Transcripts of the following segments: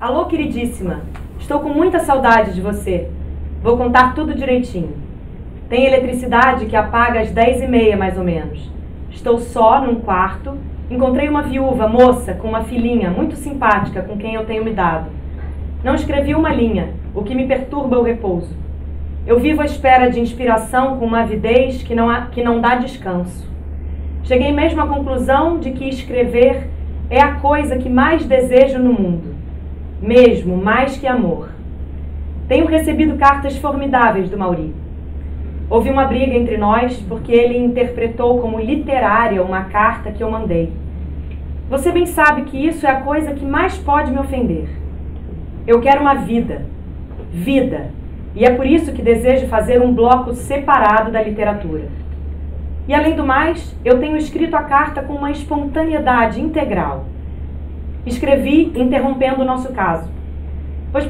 Alô, queridíssima. Estou com muita saudade de você. Vou contar tudo direitinho. Tem eletricidade que apaga às 10h30, mais ou menos. Estou só num quarto. Encontrei uma viúva, moça, com uma filhinha muito simpática com quem eu tenho me dado. Não escrevi uma linha, o que me perturba o repouso. Eu vivo à espera de inspiração com uma avidez que não dá descanso. Cheguei mesmo à conclusão de que escrever é a coisa que mais desejo no mundo. Mesmo mais que amor. Tenho recebido cartas formidáveis do Mauri. Houve uma briga entre nós porque ele interpretou como literária uma carta que eu mandei. Você bem sabe que isso é a coisa que mais pode me ofender. Eu quero uma vida. Vida. E é por isso que desejo fazer um bloco separado da literatura. E além do mais, eu tenho escrito a carta com uma espontaneidade integral. Escrevi interrompendo o nosso caso, pois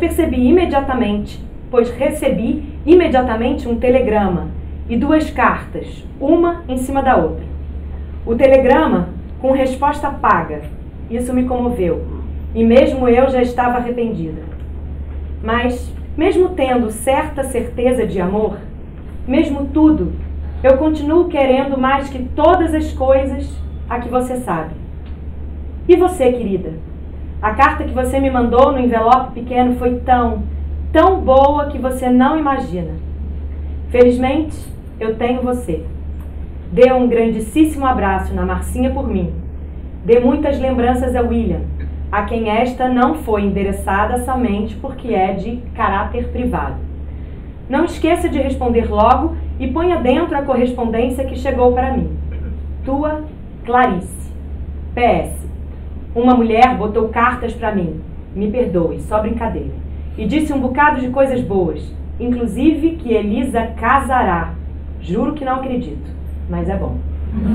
recebi imediatamente um telegrama e 2 cartas, uma em cima da outra. O telegrama com resposta paga. Isso me comoveu, e mesmo eu já estava arrependida. Mas, mesmo tendo certa certeza de amor, mesmo tudo, eu continuo querendo mais que todas as coisas a que você sabe. E você, querida? A carta que você me mandou no envelope pequeno foi tão boa que você não imagina. Felizmente, eu tenho você. Dê um grandíssimo abraço na Marcinha por mim. Dê muitas lembranças a William, a quem esta não foi endereçada somente porque é de caráter privado. Não esqueça de responder logo e ponha dentro a correspondência que chegou para mim. Tua Clarice. PS. Uma mulher botou cartas para mim. Me perdoe, só brincadeira. E disse um bocado de coisas boas. Inclusive que Elisa casará. Juro que não acredito, mas é bom.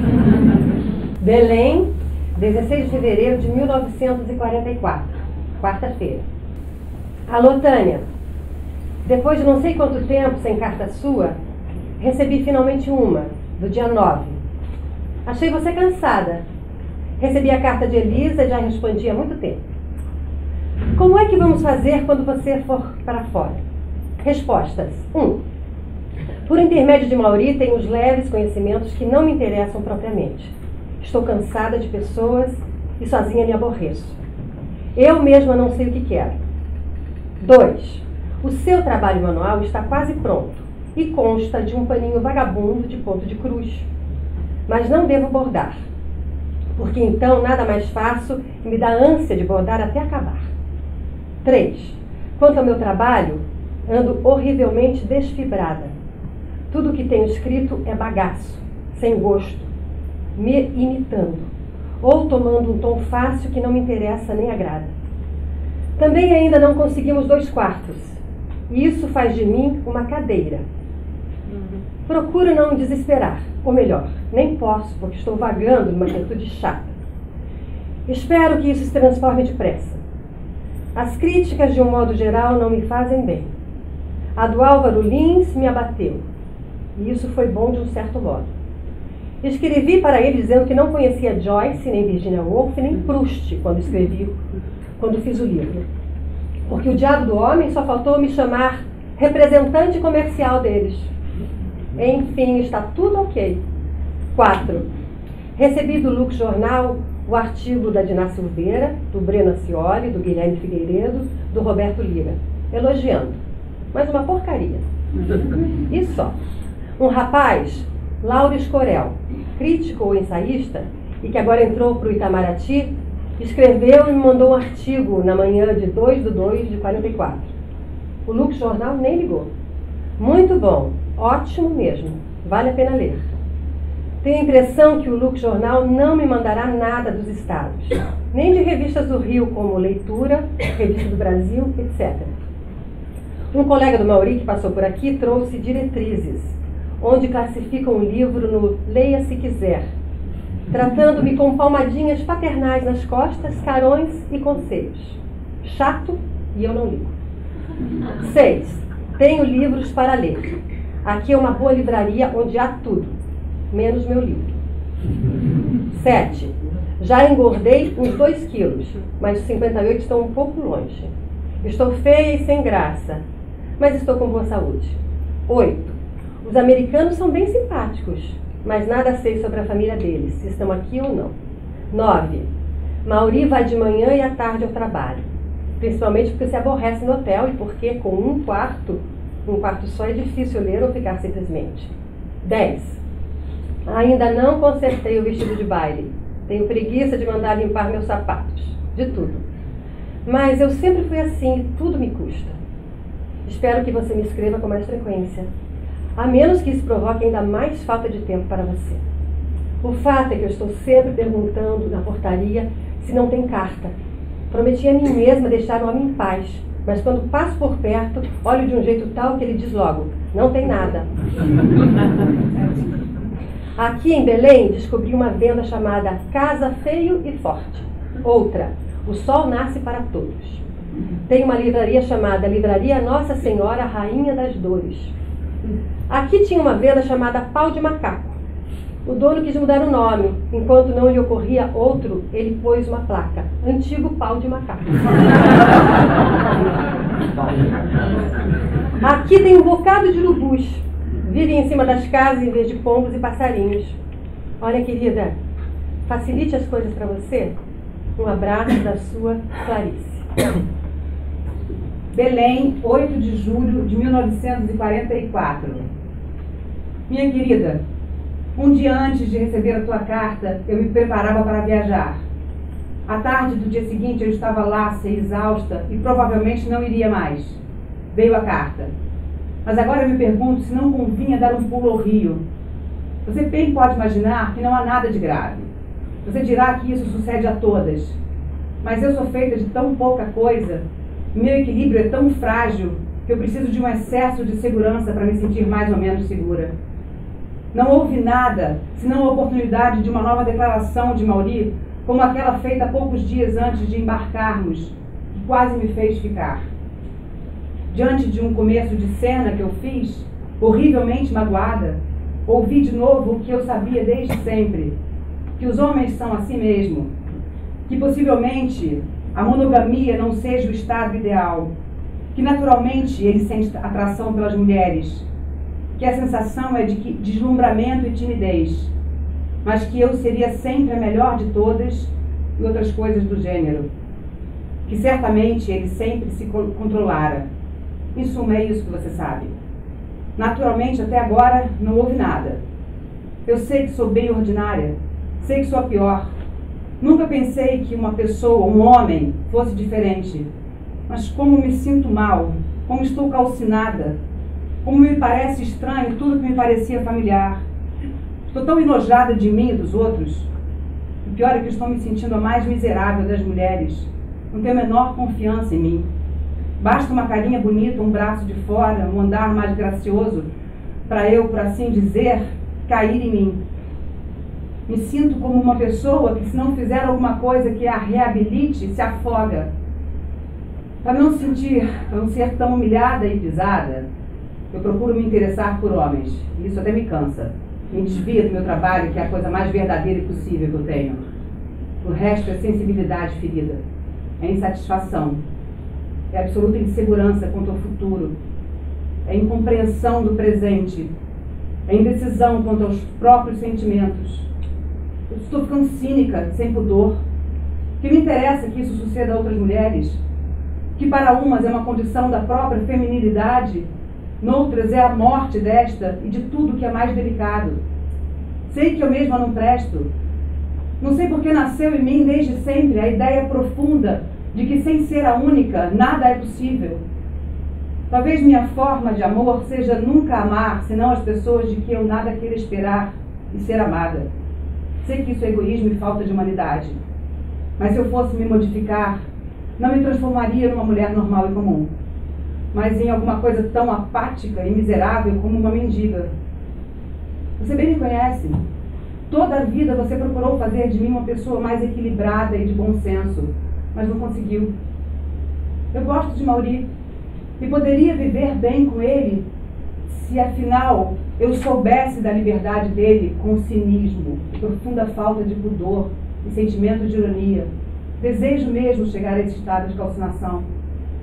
Belém, 16 de fevereiro de 1944. Quarta-feira. Alô, Tânia. Depois de não sei quanto tempo sem carta sua, recebi finalmente uma, do dia 9. Achei você cansada. Recebi a carta de Elisa e já respondi há muito tempo. Como é que vamos fazer quando você for para fora? Respostas. 1. Por intermédio de Mauri, tenho os leves conhecimentos que não me interessam propriamente. Estou cansada de pessoas e sozinha me aborreço. Eu mesma não sei o que quero. 2. O seu trabalho manual está quase pronto e consta de um paninho vagabundo de ponto de cruz. Mas não devo bordar, porque então nada mais faço e me dá ânsia de bordar até acabar. 3. Quanto ao meu trabalho, ando horrivelmente desfibrada. Tudo o que tenho escrito é bagaço, sem gosto, me imitando, ou tomando um tom fácil que não me interessa nem agrada. Também ainda não conseguimos 2 quartos, e isso faz de mim uma cadeira. Procuro não me desesperar, ou melhor, nem posso, porque estou vagando numa quietude chata. Espero que isso se transforme depressa. As críticas, de um modo geral, não me fazem bem. A do Álvaro Lins me abateu, e isso foi bom de um certo modo. Escrevi para ele dizendo que não conhecia Joyce, nem Virginia Woolf, nem Proust quando fiz o livro. Porque o diabo do homem só faltou me chamar representante comercial deles. Enfim, está tudo ok. 4. Recebi do Lux Jornal o artigo da Diná Silveira, do Breno Ascioli, do Guilherme Figueiredo, do Roberto Lira, elogiando. Mas uma porcaria. E só. Um rapaz, Lauro Escorel, crítico ou ensaísta, e que agora entrou para o Itamaraty, escreveu e me mandou um artigo na manhã de 2/2 de 44. O Lux Jornal nem ligou. Muito bom, ótimo mesmo, vale a pena ler. Tenho a impressão que o Lux Jornal não me mandará nada dos estados, nem de revistas do Rio como Leitura, Revista do Brasil, etc. Um colega do Mauri que passou por aqui trouxe diretrizes, onde classificam o livro no Leia Se Quiser, tratando-me com palmadinhas paternais nas costas, carões e conselhos. Chato, e eu não ligo. 6. Tenho livros para ler. Aqui é uma boa livraria onde há tudo, menos meu livro. 7. Já engordei uns 2 quilos, mas os 58 estão um pouco longe. Estou feia e sem graça, mas estou com boa saúde. 8. Os americanos são bem simpáticos, mas nada sei sobre a família deles, se estão aqui ou não. 9. Mauri vai de manhã e à tarde ao trabalho, principalmente porque se aborrece no hotel e porque com um quarto só é difícil ler ou ficar simplesmente. 10. Ainda não consertei o vestido de baile. Tenho preguiça de mandar limpar meus sapatos, de tudo. Mas eu sempre fui assim e tudo me custa. Espero que você me escreva com mais frequência, a menos que isso provoque ainda mais falta de tempo para você. O fato é que eu estou sempre perguntando na portaria se não tem carta. Prometi a mim mesma deixar o homem em paz, mas quando passo por perto, olho de um jeito tal que ele diz logo, não tem nada. Aqui em Belém, descobri uma venda chamada Casa Feio e Forte. Outra, O Sol Nasce para Todos. Tem uma livraria chamada Livraria Nossa Senhora Rainha das Dores. Aqui tinha uma venda chamada Pau de Macaco. O dono quis mudar o nome. Enquanto não lhe ocorria outro, ele pôs uma placa. Antigo Pau de Macaco. Aqui tem um bocado de urubus. Vivem em cima das casas em vez de pombos e passarinhos. Olha, querida, facilite as coisas para você. Um abraço da sua Clarice. Belém, 8 de julho de 1944. Minha querida, um dia antes de receber a tua carta, eu me preparava para viajar. À tarde do dia seguinte, eu estava laça e exausta e provavelmente não iria mais. Veio a carta. Mas agora eu me pergunto se não convinha dar um pulo ao rio. Você bem pode imaginar que não há nada de grave. Você dirá que isso sucede a todas. Mas eu sou feita de tão pouca coisa, e meu equilíbrio é tão frágil, que eu preciso de um excesso de segurança para me sentir mais ou menos segura. Não houve nada, senão a oportunidade de uma nova declaração de Mauri, como aquela feita poucos dias antes de embarcarmos, que quase me fez ficar. Diante de um começo de cena que eu fiz, horrivelmente magoada, ouvi de novo o que eu sabia desde sempre, que os homens são assim mesmo, que possivelmente a monogamia não seja o estado ideal, que naturalmente ele sente atração pelas mulheres, que a sensação é de deslumbramento e timidez, mas que eu seria sempre a melhor de todas e outras coisas do gênero, que certamente ele sempre se controlara. Em suma, é isso que você sabe. Naturalmente, até agora, não houve nada. Eu sei que sou bem ordinária, sei que sou a pior. Nunca pensei que uma pessoa, um homem, fosse diferente. Mas como me sinto mal, como estou calcinada, como me parece estranho tudo que me parecia familiar. Estou tão enojada de mim e dos outros. O pior é que estou me sentindo a mais miserável das mulheres. Não tenho a menor confiança em mim. Basta uma carinha bonita, um braço de fora, um andar mais gracioso, para eu, por assim dizer, cair em mim. Me sinto como uma pessoa que, se não fizer alguma coisa que a reabilite, se afoga. Para não ser tão humilhada e pisada, eu procuro me interessar por homens. E isso até me cansa. Me desvia do meu trabalho, que é a coisa mais verdadeira e possível que eu tenho. O resto é sensibilidade ferida. É insatisfação. É absoluta insegurança quanto ao futuro. É incompreensão do presente. É indecisão quanto aos próprios sentimentos. Eu estou ficando cínica, sem pudor. O que me interessa é que isso suceda a outras mulheres, que para umas é uma condição da própria feminilidade, noutras é a morte desta e de tudo que é mais delicado. Sei que eu mesma não presto. Não sei porque nasceu em mim desde sempre a ideia profunda de que, sem ser a única, nada é possível. Talvez minha forma de amor seja nunca amar, senão as pessoas de que eu nada queira esperar e ser amada. Sei que isso é egoísmo e falta de humanidade. Mas se eu fosse me modificar, não me transformaria numa mulher normal e comum, mas em alguma coisa tão apática e miserável como uma mendiga. Você bem me conhece. Toda a vida você procurou fazer de mim uma pessoa mais equilibrada e de bom senso, mas não conseguiu. Eu gosto de Mauri e poderia viver bem com ele se, afinal, eu soubesse da liberdade dele com cinismo, profunda falta de pudor e sentimento de ironia. Desejo mesmo chegar a esse estado de calcinação.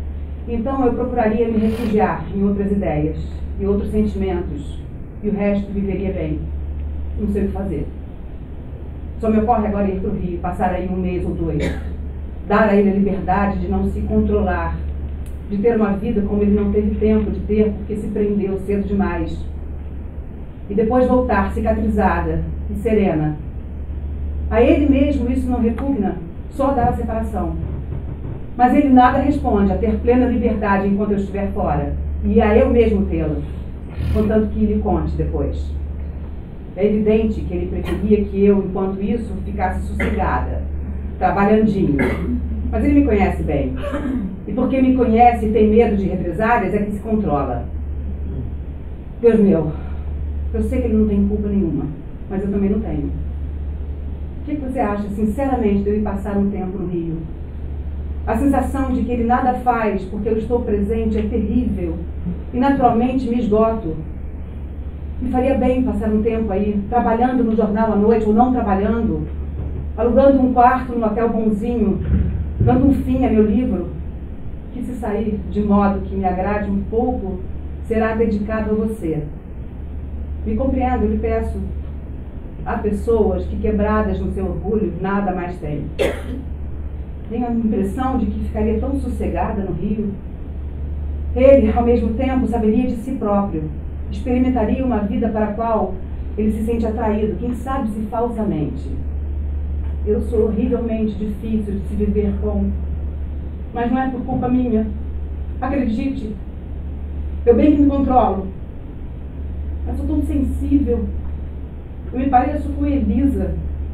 Então eu procuraria me refugiar em outras ideias e outros sentimentos, e o resto viveria bem. Não sei o que fazer. Só me ocorre agora ir para o Rio, passar aí 1 mês ou 2. Dar a ele a liberdade de não se controlar, de ter uma vida como ele não teve tempo de ter porque se prendeu cedo demais. E depois voltar cicatrizada e serena. A ele mesmo isso não repugna, só dá a separação. Mas ele nada responde a ter plena liberdade enquanto eu estiver fora, e a eu mesmo tê-la, contanto que lhe conte depois. É evidente que ele preferia que eu, enquanto isso, ficasse sossegada, trabalhandinho. Mas ele me conhece bem. E porque me conhece e tem medo de represálias, é que se controla. Deus meu, eu sei que ele não tem culpa nenhuma, mas eu também não tenho. O que você acha, sinceramente, de eu ir passar um tempo no Rio? A sensação de que ele nada faz porque eu estou presente é terrível e naturalmente me esgoto. Me faria bem passar um tempo aí, trabalhando no jornal à noite ou não trabalhando, alugando um quarto num hotel bonzinho, dando um fim a meu livro, que se sair de modo que me agrade um pouco, será dedicado a você. Me compreendo, eu lhe peço. Há pessoas que, quebradas no seu orgulho, nada mais têm. Tenho a impressão de que ficaria tão sossegada no Rio. Ele, ao mesmo tempo, saberia de si próprio. Experimentaria uma vida para a qual ele se sente atraído, quem sabe se falsamente. Eu sou horrivelmente difícil de se viver com, mas não é por culpa minha. Acredite, eu bem que me controlo, mas sou tão sensível. Eu me pareço com Elisa.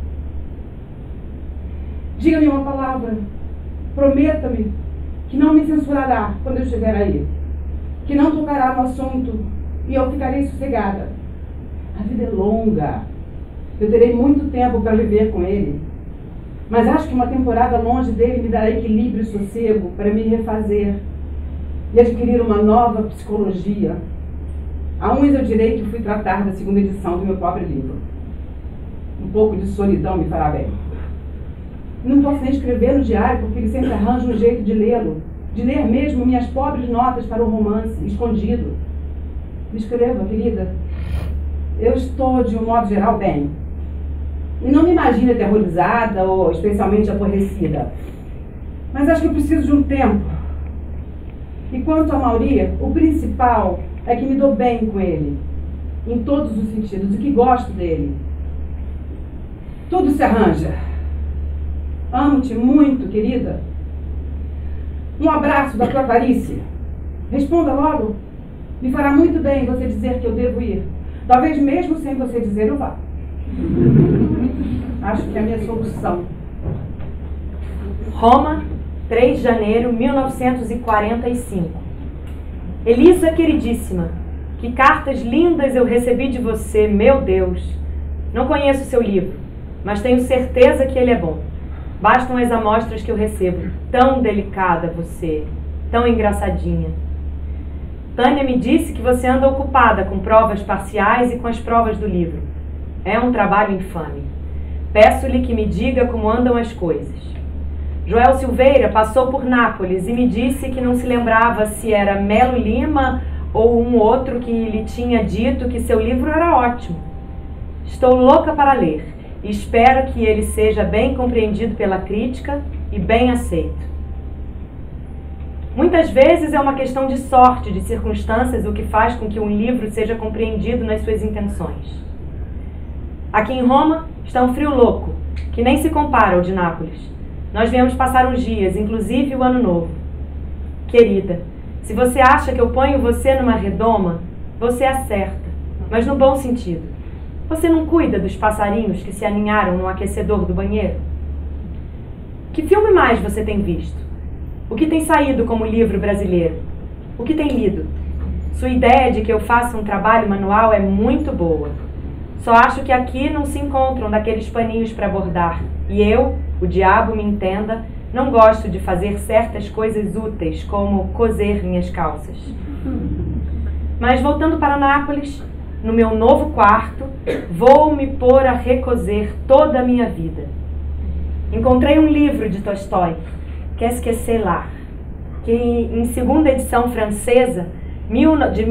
Diga-me uma palavra, prometa-me que não me censurará quando eu estiver aí, que não tocará no assunto e eu ficarei sossegada. A vida é longa, eu terei muito tempo para viver com ele, mas acho que uma temporada longe dele me dará equilíbrio e sossego para me refazer e adquirir uma nova psicologia. Há uns eu direi que fui tratar da 2ª edição do meu próprio livro. Um pouco de solidão me fará bem. Não posso nem escrever no diário porque ele sempre arranja um jeito de lê-lo, de ler mesmo minhas pobres notas para o romance, escondido. Me escreva, querida. Eu estou, de um modo geral, bem. E não me imagine aterrorizada ou especialmente aborrecida. Mas acho que eu preciso de um tempo. E quanto a Mauri, o principal é que me dou bem com ele, em todos os sentidos, e que gosto dele. Tudo se arranja. Amo-te muito, querida. Um abraço da tua Clarice. Responda logo. Me fará muito bem você dizer que eu devo ir. Talvez mesmo sem você dizer eu vá. Acho que é a minha solução. Roma, 3 de janeiro de 1945. Elisa queridíssima, que cartas lindas eu recebi de você, meu Deus. Não conheço seu livro, mas tenho certeza que ele é bom. Bastam as amostras que eu recebo. Tão delicada você, tão engraçadinha. Tânia me disse que você anda ocupada com provas parciais e com as provas do livro. É um trabalho infame. Peço-lhe que me diga como andam as coisas. Joel Silveira passou por Nápoles e me disse que não se lembrava se era Melo Lima ou um outro que lhe tinha dito que seu livro era ótimo. Estou louca para ler e espero que ele seja bem compreendido pela crítica e bem aceito. Muitas vezes é uma questão de sorte, de circunstâncias, o que faz com que um livro seja compreendido nas suas intenções. Aqui em Roma está um frio louco, que nem se compara ao de Nápoles. Nós viemos passar uns dias, inclusive o Ano Novo. Querida, se você acha que eu ponho você numa redoma, você acerta, mas no bom sentido. Você não cuida dos passarinhos que se aninharam no aquecedor do banheiro? Que filme mais você tem visto? O que tem saído como livro brasileiro? O que tem lido? Sua ideia de que eu faça um trabalho manual é muito boa. Só acho que aqui não se encontram daqueles paninhos para bordar. E eu, o diabo me entenda, não gosto de fazer certas coisas úteis, como coser minhas calças. Mas voltando para Nápoles, no meu novo quarto, vou me pôr a recoser toda a minha vida. Encontrei um livro de Tolstói, Qu'est-ce que c'est là? que em segunda edição francesa, de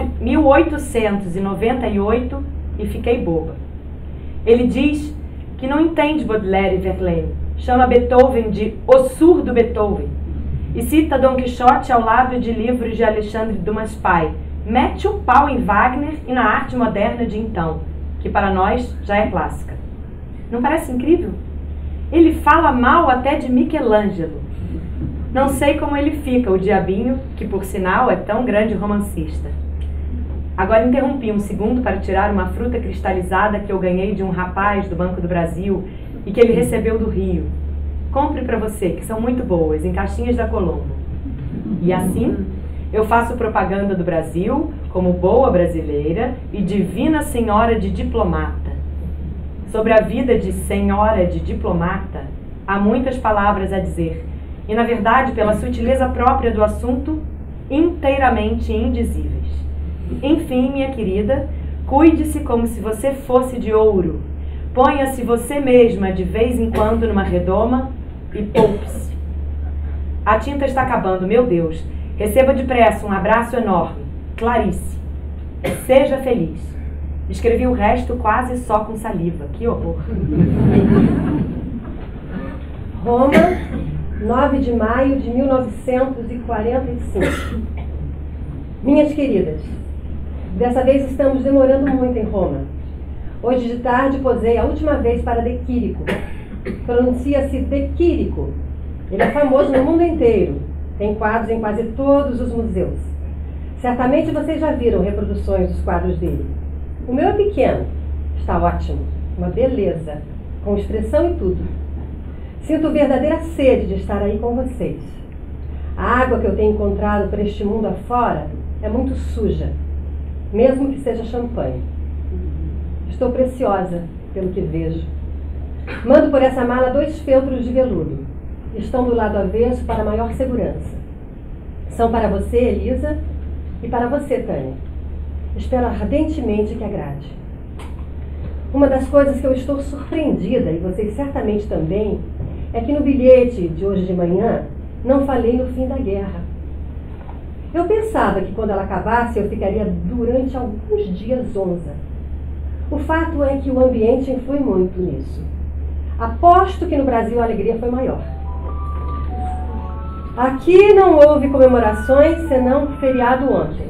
1898, e fiquei boba. Ele diz que não entende Baudelaire e Verlaine, chama Beethoven de o surdo Beethoven, e cita Dom Quixote ao lado de livros de Alexandre Dumas Pai, mete o pau em Wagner e na arte moderna de então, que para nós já é clássica. Não parece incrível? Ele fala mal até de Michelangelo. Não sei como ele fica, o diabinho, que por sinal é tão grande romancista. Agora interrompi um segundo para tirar uma fruta cristalizada que eu ganhei de um rapaz do Banco do Brasil e que ele recebeu do Rio. Compre para você, que são muito boas, em caixinhas da Colombo. E assim, eu faço propaganda do Brasil como boa brasileira e divina senhora de diplomata. Sobre a vida de senhora de diplomata, há muitas palavras a dizer, e na verdade, pela sutileza própria do assunto, inteiramente indizíveis. Enfim, minha querida, cuide-se como se você fosse de ouro. Ponha-se você mesma de vez em quando numa redoma e poupe-se. A tinta está acabando, meu Deus. Receba depressa um abraço enorme. Clarice. Seja feliz. Escrevi o resto quase só com saliva. Que horror. Roma, 9 de maio de 1945. Minhas queridas, dessa vez estamos demorando muito em Roma. Hoje de tarde posei a última vez para De Quirico. Pronuncia-se De Quirico. Ele é famoso no mundo inteiro. Tem quadros em quase todos os museus. Certamente vocês já viram reproduções dos quadros dele. O meu é pequeno. Está ótimo. Uma beleza. Com expressão e tudo. Sinto verdadeira sede de estar aí com vocês. A água que eu tenho encontrado por este mundo afora é muito suja. Mesmo que seja champanhe. Estou preciosa, pelo que vejo. Mando por essa mala 2 feltros de veludo. Estão do lado avesso para maior segurança. São para você, Elisa, e para você, Tânia. Espero ardentemente que agrade. Uma das coisas que eu estou surpreendida, e vocês certamente também, é que no bilhete de hoje de manhã não falei no fim da guerra. Eu pensava que quando ela acabasse eu ficaria durante alguns dias zonza. O fato é que o ambiente influi muito nisso. Aposto que no Brasil a alegria foi maior. Aqui não houve comemorações, senão feriado ontem.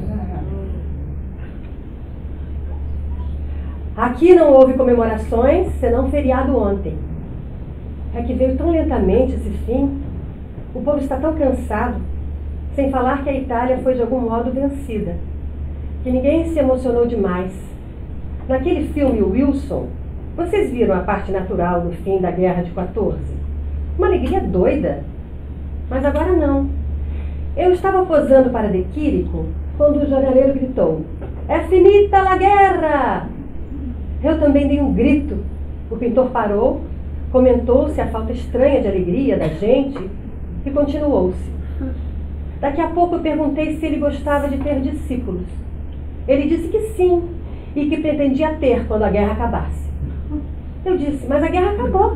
Aqui não houve comemorações, senão feriado ontem. É que veio tão lentamente esse fim. O povo está tão cansado, sem falar que a Itália foi de algum modo vencida, que ninguém se emocionou demais. Naquele filme Wilson, vocês viram a parte natural do fim da Guerra de 14? Uma alegria doida. Mas agora não. Eu estava posando para De Quirico quando o jornaleiro gritou: "É finita la guerra!" Eu também dei um grito. O pintor parou, comentou-se a falta estranha de alegria da gente e continuou-se. Daqui a pouco eu perguntei se ele gostava de ter discípulos. Ele disse que sim, e que pretendia ter quando a guerra acabasse. Eu disse: "Mas a guerra acabou."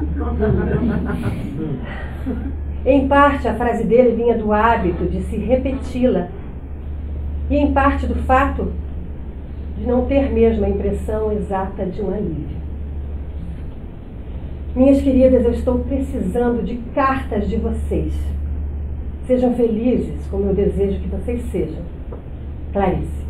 Em parte, a frase dele vinha do hábito de se repeti-la, e em parte do fato de não ter mesmo a impressão exata de um alívio. Minhas queridas, eu estou precisando de cartas de vocês. Sejam felizes, como eu desejo que vocês sejam. Clarice.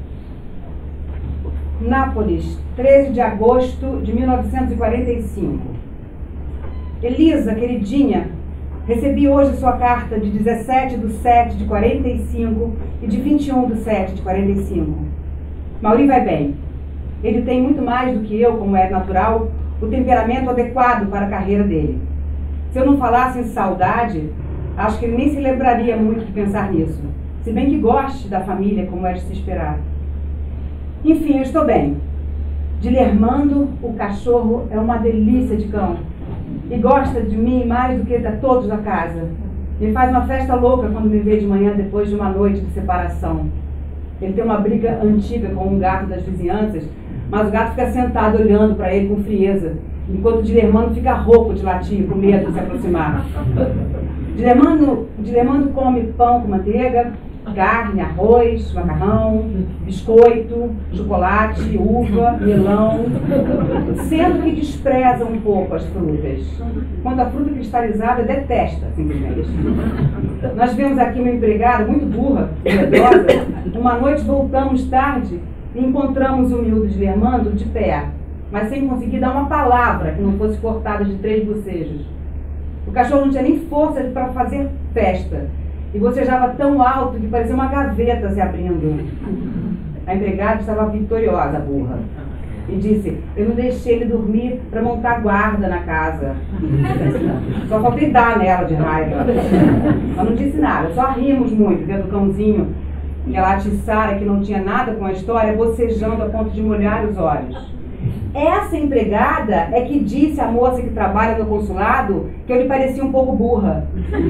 Nápoles, 13 de agosto de 1945. Elisa, queridinha, recebi hoje sua carta de 17/7/45 e de 21/7/45. Mauri vai bem. Ele tem muito mais do que eu, como é natural, o temperamento adequado para a carreira dele. Se eu não falasse em saudade, acho que ele nem se lembraria muito de pensar nisso, se bem que goste da família, como é de se esperar. Enfim, eu estou bem. Dilermando, o cachorro, é uma delícia de cão. E gosta de mim mais do que de todos da casa. Ele faz uma festa louca quando me vê de manhã depois de uma noite de separação. Ele tem uma briga antiga com um gato das vizinhanças, mas o gato fica sentado olhando para ele com frieza, enquanto o Dilermando fica rouco de latir, com medo de se aproximar. Dilermando come pão com manteiga, carne, arroz, macarrão, biscoito, chocolate, uva, melão, sendo que despreza um pouco as frutas. Quanto à fruta cristalizada, detesta, simplesmente. Nós vemos aqui uma empregada muito burra, medrosa. Uma noite voltamos tarde e encontramos o miúdo Dilermando de pé, mas sem conseguir dar uma palavra que não fosse cortada de 3 bocejos. O cachorro não tinha nem força para fazer festa e bocejava tão alto que parecia uma gaveta se abrindo. A empregada estava vitoriosa, burra, e disse: eu não deixei ele dormir para montar guarda na casa. Só faltei dar nela de raiva. Ela não disse nada, só rimos muito vendo o cãozinho, aquela atiçara que não tinha nada com a história, bocejando a ponto de molhar os olhos. Essa empregada é que disse à moça que trabalha no consulado que eu lhe parecia um pouco burra.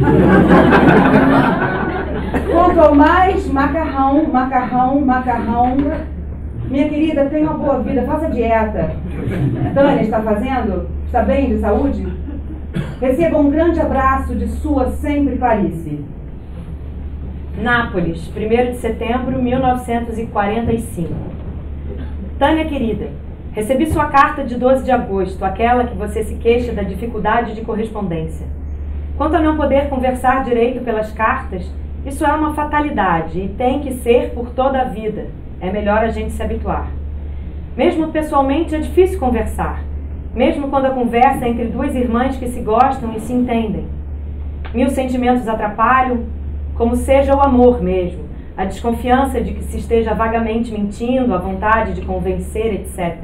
Quanto ao mais, macarrão, macarrão, macarrão. Minha querida, tenha uma boa vida, faça dieta. Tânia está fazendo? Está bem de saúde? Receba um grande abraço de sua sempre Clarice. Nápoles, 1º de setembro de 1945. Tânia querida, recebi sua carta de 12 de agosto, aquela que você se queixa da dificuldade de correspondência. Quanto a não poder conversar direito pelas cartas, isso é uma fatalidade e tem que ser por toda a vida. É melhor a gente se habituar. Mesmo pessoalmente é difícil conversar, mesmo quando a conversa é entre 2 irmãs que se gostam e se entendem. 1000 sentimentos atrapalham, como seja o amor mesmo, a desconfiança de que se esteja vagamente mentindo, a vontade de convencer, etc.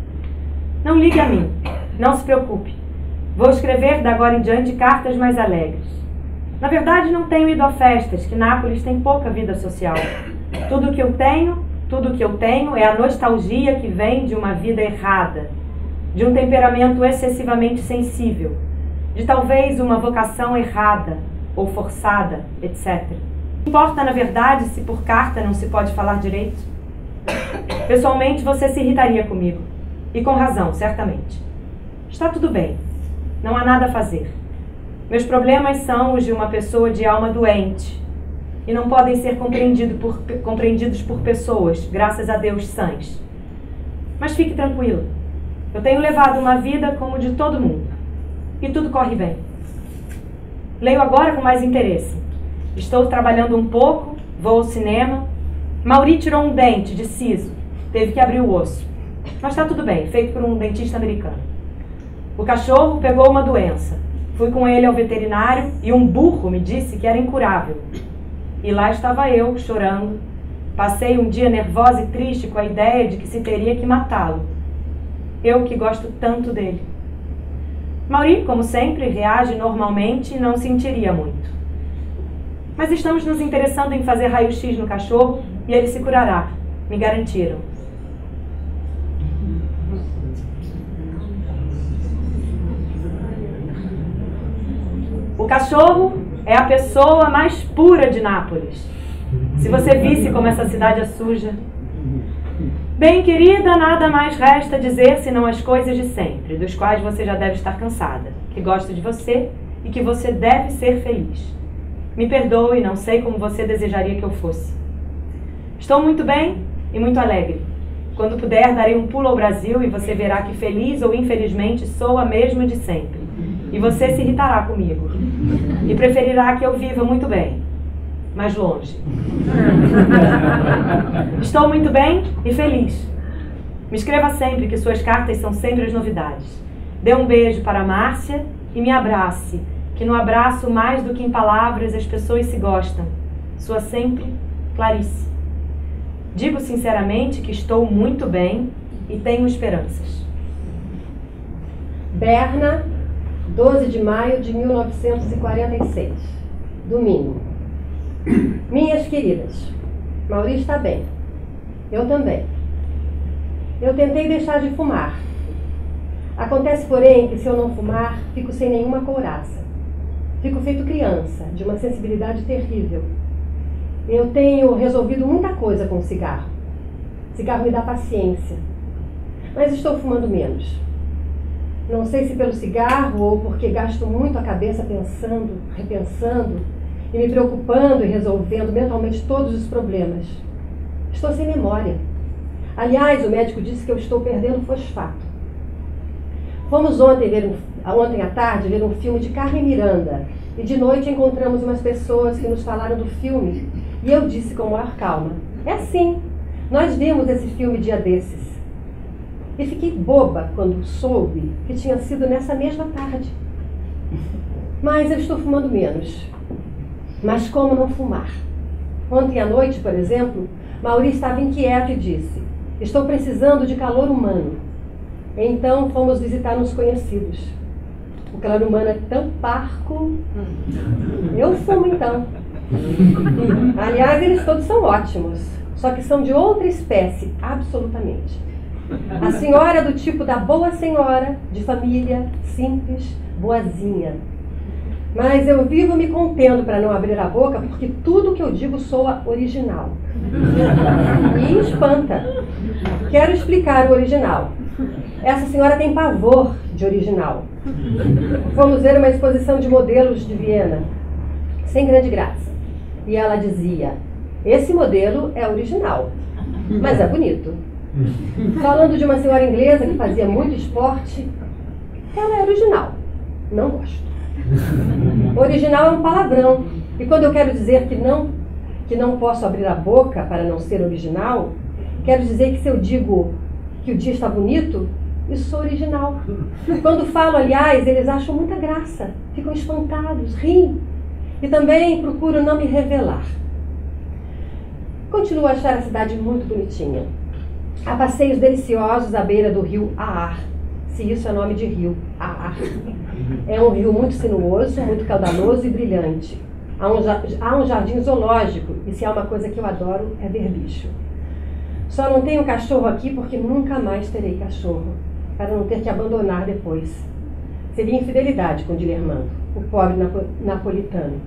Não ligue a mim, não se preocupe. Vou escrever da agora em diante cartas mais alegres. Na verdade, não tenho ido a festas, que Nápoles tem pouca vida social. Tudo que eu tenho é a nostalgia que vem de uma vida errada, de um temperamento excessivamente sensível, de talvez uma vocação errada ou forçada, etc. Importa, na verdade, se por carta não se pode falar direito? Pessoalmente, você se irritaria comigo. E com razão, certamente. Está tudo bem. Não há nada a fazer. Meus problemas são os de uma pessoa de alma doente e não podem ser compreendidos por pessoas, graças a Deus, sãs. Mas fique tranquila. Eu tenho levado uma vida como de todo mundo. E tudo corre bem. Leio agora com mais interesse. Estou trabalhando um pouco, vou ao cinema. Mauri tirou um dente de siso. Teve que abrir o osso. Mas está tudo bem, feito por um dentista americano. O cachorro pegou uma doença. Fui com ele ao veterinário e um burro me disse que era incurável. E lá estava eu, chorando. Passei um dia nervosa e triste com a ideia de que se teria que matá-lo. Eu que gosto tanto dele. Mauri, como sempre, reage normalmente e não sentiria muito. Mas estamos nos interessando em fazer raio-x no cachorro e ele se curará, me garantiram. O cachorro é a pessoa mais pura de Nápoles. Se você visse como essa cidade é suja. Bem, querida, nada mais resta dizer senão as coisas de sempre, dos quais você já deve estar cansada, que gosto de você e que você deve ser feliz. Me perdoe, não sei como você desejaria que eu fosse. Estou muito bem e muito alegre. Quando puder, darei um pulo ao Brasil e você verá que feliz ou infelizmente sou a mesma de sempre. E você se irritará comigo. E preferirá que eu viva muito bem, mas longe. Estou muito bem e feliz. Me escreva sempre, que suas cartas são sempre as novidades. Dê um beijo para a Márcia e me abrace, que no abraço, mais do que em palavras, as pessoas se gostam. Sua sempre, Clarice. Digo sinceramente que estou muito bem e tenho esperanças. Berna, 12 de maio de 1946. Domingo. Minhas queridas, Mauri está bem. Eu também. Eu tentei deixar de fumar. Acontece, porém, que se eu não fumar, fico sem nenhuma couraça. Fico feito criança, de uma sensibilidade terrível. Eu tenho resolvido muita coisa com o cigarro. Cigarro me dá paciência. mas estou fumando menos. Não sei se pelo cigarro ou porque gasto muito a cabeça pensando, repensando e me preocupando e resolvendo mentalmente todos os problemas. Estou sem memória. Aliás, o médico disse que eu estou perdendo fosfato. Fomos ontem à tarde ver um filme de Carmen Miranda e de noite encontramos umas pessoas que nos falaram do filme e eu disse com maior calma: é sim, nós vimos esse filme dia desses. E fiquei boba quando soube que tinha sido nessa mesma tarde. Mas eu estou fumando menos. Mas como não fumar? Ontem à noite, por exemplo, Mauri estava inquieto e disse: estou precisando de calor humano. Então fomos visitar uns conhecidos. O calor humano é tão parco. Eu fumo então. Aliás, eles todos são ótimos, só que são de outra espécie, absolutamente. A senhora é do tipo da boa senhora, de família, simples, boazinha. Mas eu vivo me contendo para não abrir a boca, porque tudo que eu digo soa original. E espanta. Quero explicar o original. Essa senhora tem pavor de original. Fomos ver uma exposição de modelos de Viena, sem grande graça. E ela dizia: esse modelo é original, mas é bonito. Falando de uma senhora inglesa que fazia muito esporte, ela é original. Não gosto. Original é um palavrão. E quando eu quero dizer que não posso abrir a boca para não ser original, quero dizer que se eu digo que o dia está bonito, isso sou original. Quando falo, aliás, eles acham muita graça, ficam espantados, riem. E também procuro não me revelar. Continuo a achar a cidade muito bonitinha. Há passeios deliciosos à beira do rio Aar, se isso é nome de rio, Aar. É um rio muito sinuoso, muito caudaloso e brilhante. Há um jardim zoológico, e se há uma coisa que eu adoro é ver bicho. Só não tenho cachorro aqui porque nunca mais terei cachorro, para não ter que abandonar depois. Seria infidelidade com Dilermando, o pobre napolitano.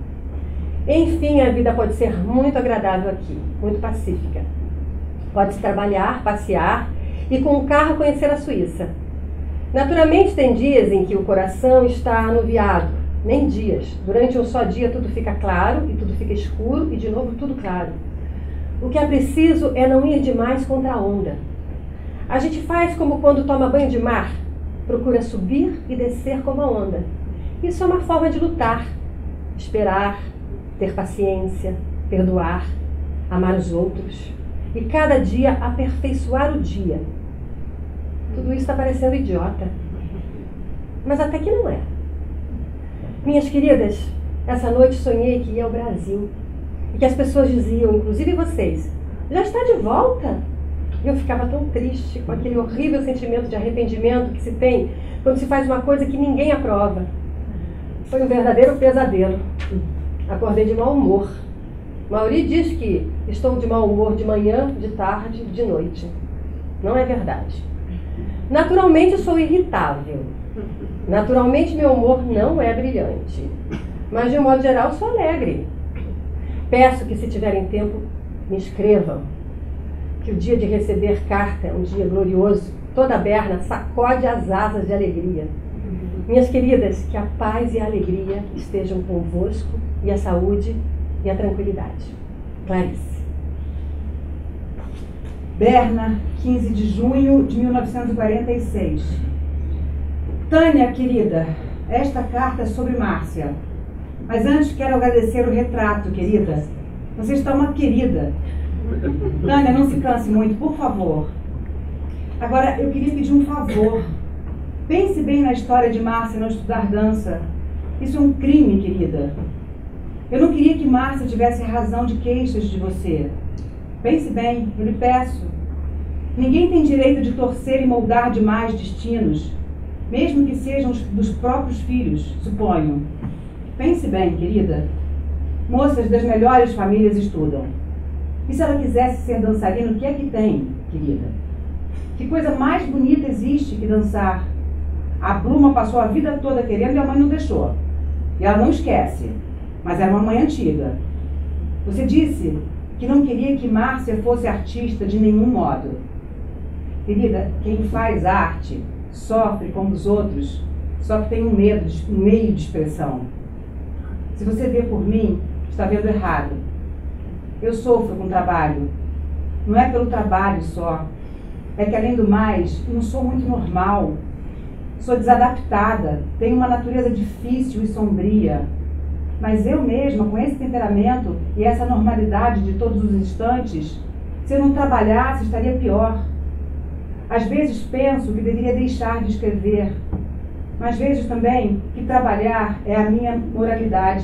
Enfim, a vida pode ser muito agradável aqui, muito pacífica. Pode-se trabalhar, passear e com um carro conhecer a Suíça. Naturalmente tem dias em que o coração está anuviado, nem dias. Durante um só dia tudo fica claro e tudo fica escuro e de novo tudo claro. O que é preciso é não ir demais contra a onda. A gente faz como quando toma banho de mar, procura subir e descer como a onda. Isso é uma forma de lutar, esperar, ter paciência, perdoar, amar os outros e cada dia aperfeiçoar o dia. Tudo isso está parecendo idiota, mas até que não é. Minhas queridas, essa noite sonhei que ia ao Brasil e que as pessoas diziam, inclusive vocês: já está de volta? E eu ficava tão triste, com aquele horrível sentimento de arrependimento que se tem quando se faz uma coisa que ninguém aprova. Foi um verdadeiro pesadelo. Acordei de mau humor. Mauri diz que estou de mau humor de manhã, de tarde, de noite. Não é verdade. Naturalmente sou irritável. Naturalmente meu humor não é brilhante. Mas de um modo geral sou alegre. Peço que, se tiverem tempo, me escrevam. Que o dia de receber carta é um dia glorioso. Toda a Berna sacode as asas de alegria. Minhas queridas, que a paz e a alegria estejam convosco, e a saúde e a tranquilidade. Clarice. Berna, 15 de junho de 1946. Tânia, querida, esta carta é sobre Márcia. Mas antes quero agradecer o retrato, querida. Você está uma querida. Tânia, não se canse muito, por favor. Agora, eu queria pedir um favor. Pense bem na história de Márcia não estudar dança. Isso é um crime, querida. Eu não queria que Márcia tivesse razão de queixas de você. Pense bem, eu lhe peço. Ninguém tem direito de torcer e moldar demais destinos, mesmo que sejam dos próprios filhos, suponho. Pense bem, querida. Moças das melhores famílias estudam. E se ela quisesse ser dançarina, o que é que tem, querida? Que coisa mais bonita existe que dançar? A Bruma passou a vida toda querendo e a mãe não deixou. E ela não esquece, mas era uma mãe antiga. Você disse que não queria que Márcia fosse artista de nenhum modo. Querida, quem faz arte sofre como os outros, só que tem um meio de expressão. Se você vê por mim, está vendo errado. Eu sofro com o trabalho. Não é pelo trabalho só. É que, além do mais, não sou muito normal. Sou desadaptada, tenho uma natureza difícil e sombria. Mas eu mesma, com esse temperamento e essa normalidade de todos os instantes, se eu não trabalhasse, estaria pior. Às vezes penso que deveria deixar de escrever, mas vejo também que trabalhar é a minha moralidade,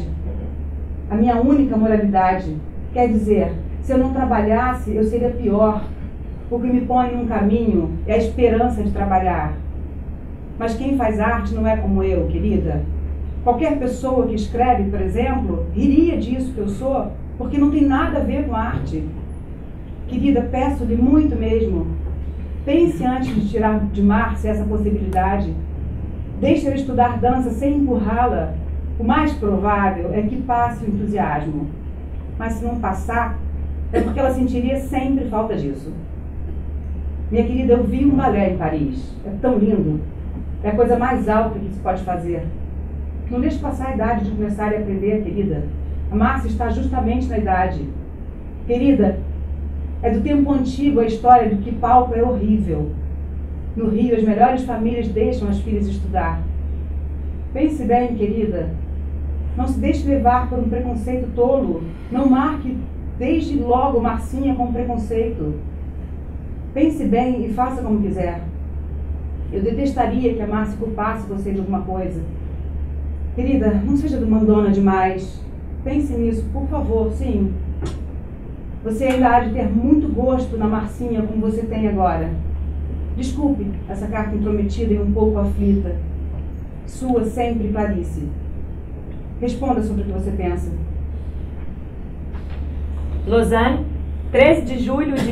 a minha única moralidade. Quer dizer, se eu não trabalhasse, eu seria pior. O que me põe num caminho é a esperança de trabalhar. Mas quem faz arte não é como eu, querida. Qualquer pessoa que escreve, por exemplo, riria disso que eu sou, porque não tem nada a ver com arte. Querida, peço-lhe muito mesmo, pense antes de tirar de Márcia essa possibilidade. Deixe-a estudar dança sem empurrá-la. O mais provável é que passe o entusiasmo. Mas se não passar, é porque ela sentiria sempre falta disso. Minha querida, eu vi um balé em Paris. É tão lindo. É a coisa mais alta que se pode fazer. Não deixe passar a idade de começar a aprender, querida. A Márcia está justamente na idade. Querida, é do tempo antigo a história de que palco é horrível. No Rio, as melhores famílias deixam as filhas estudar. Pense bem, querida. Não se deixe levar por um preconceito tolo. Não marque desde logo Marcinha com preconceito. Pense bem e faça como quiser. Eu detestaria que a Márcia culpasse você de alguma coisa. Querida, não seja mandona demais. Pense nisso, por favor, sim. Você ainda há de ter muito gosto na Marcinha como você tem agora. Desculpe essa carta intrometida e um pouco aflita. Sua sempre, Clarice. Responda sobre o que você pensa. Lausanne, 13 de julho de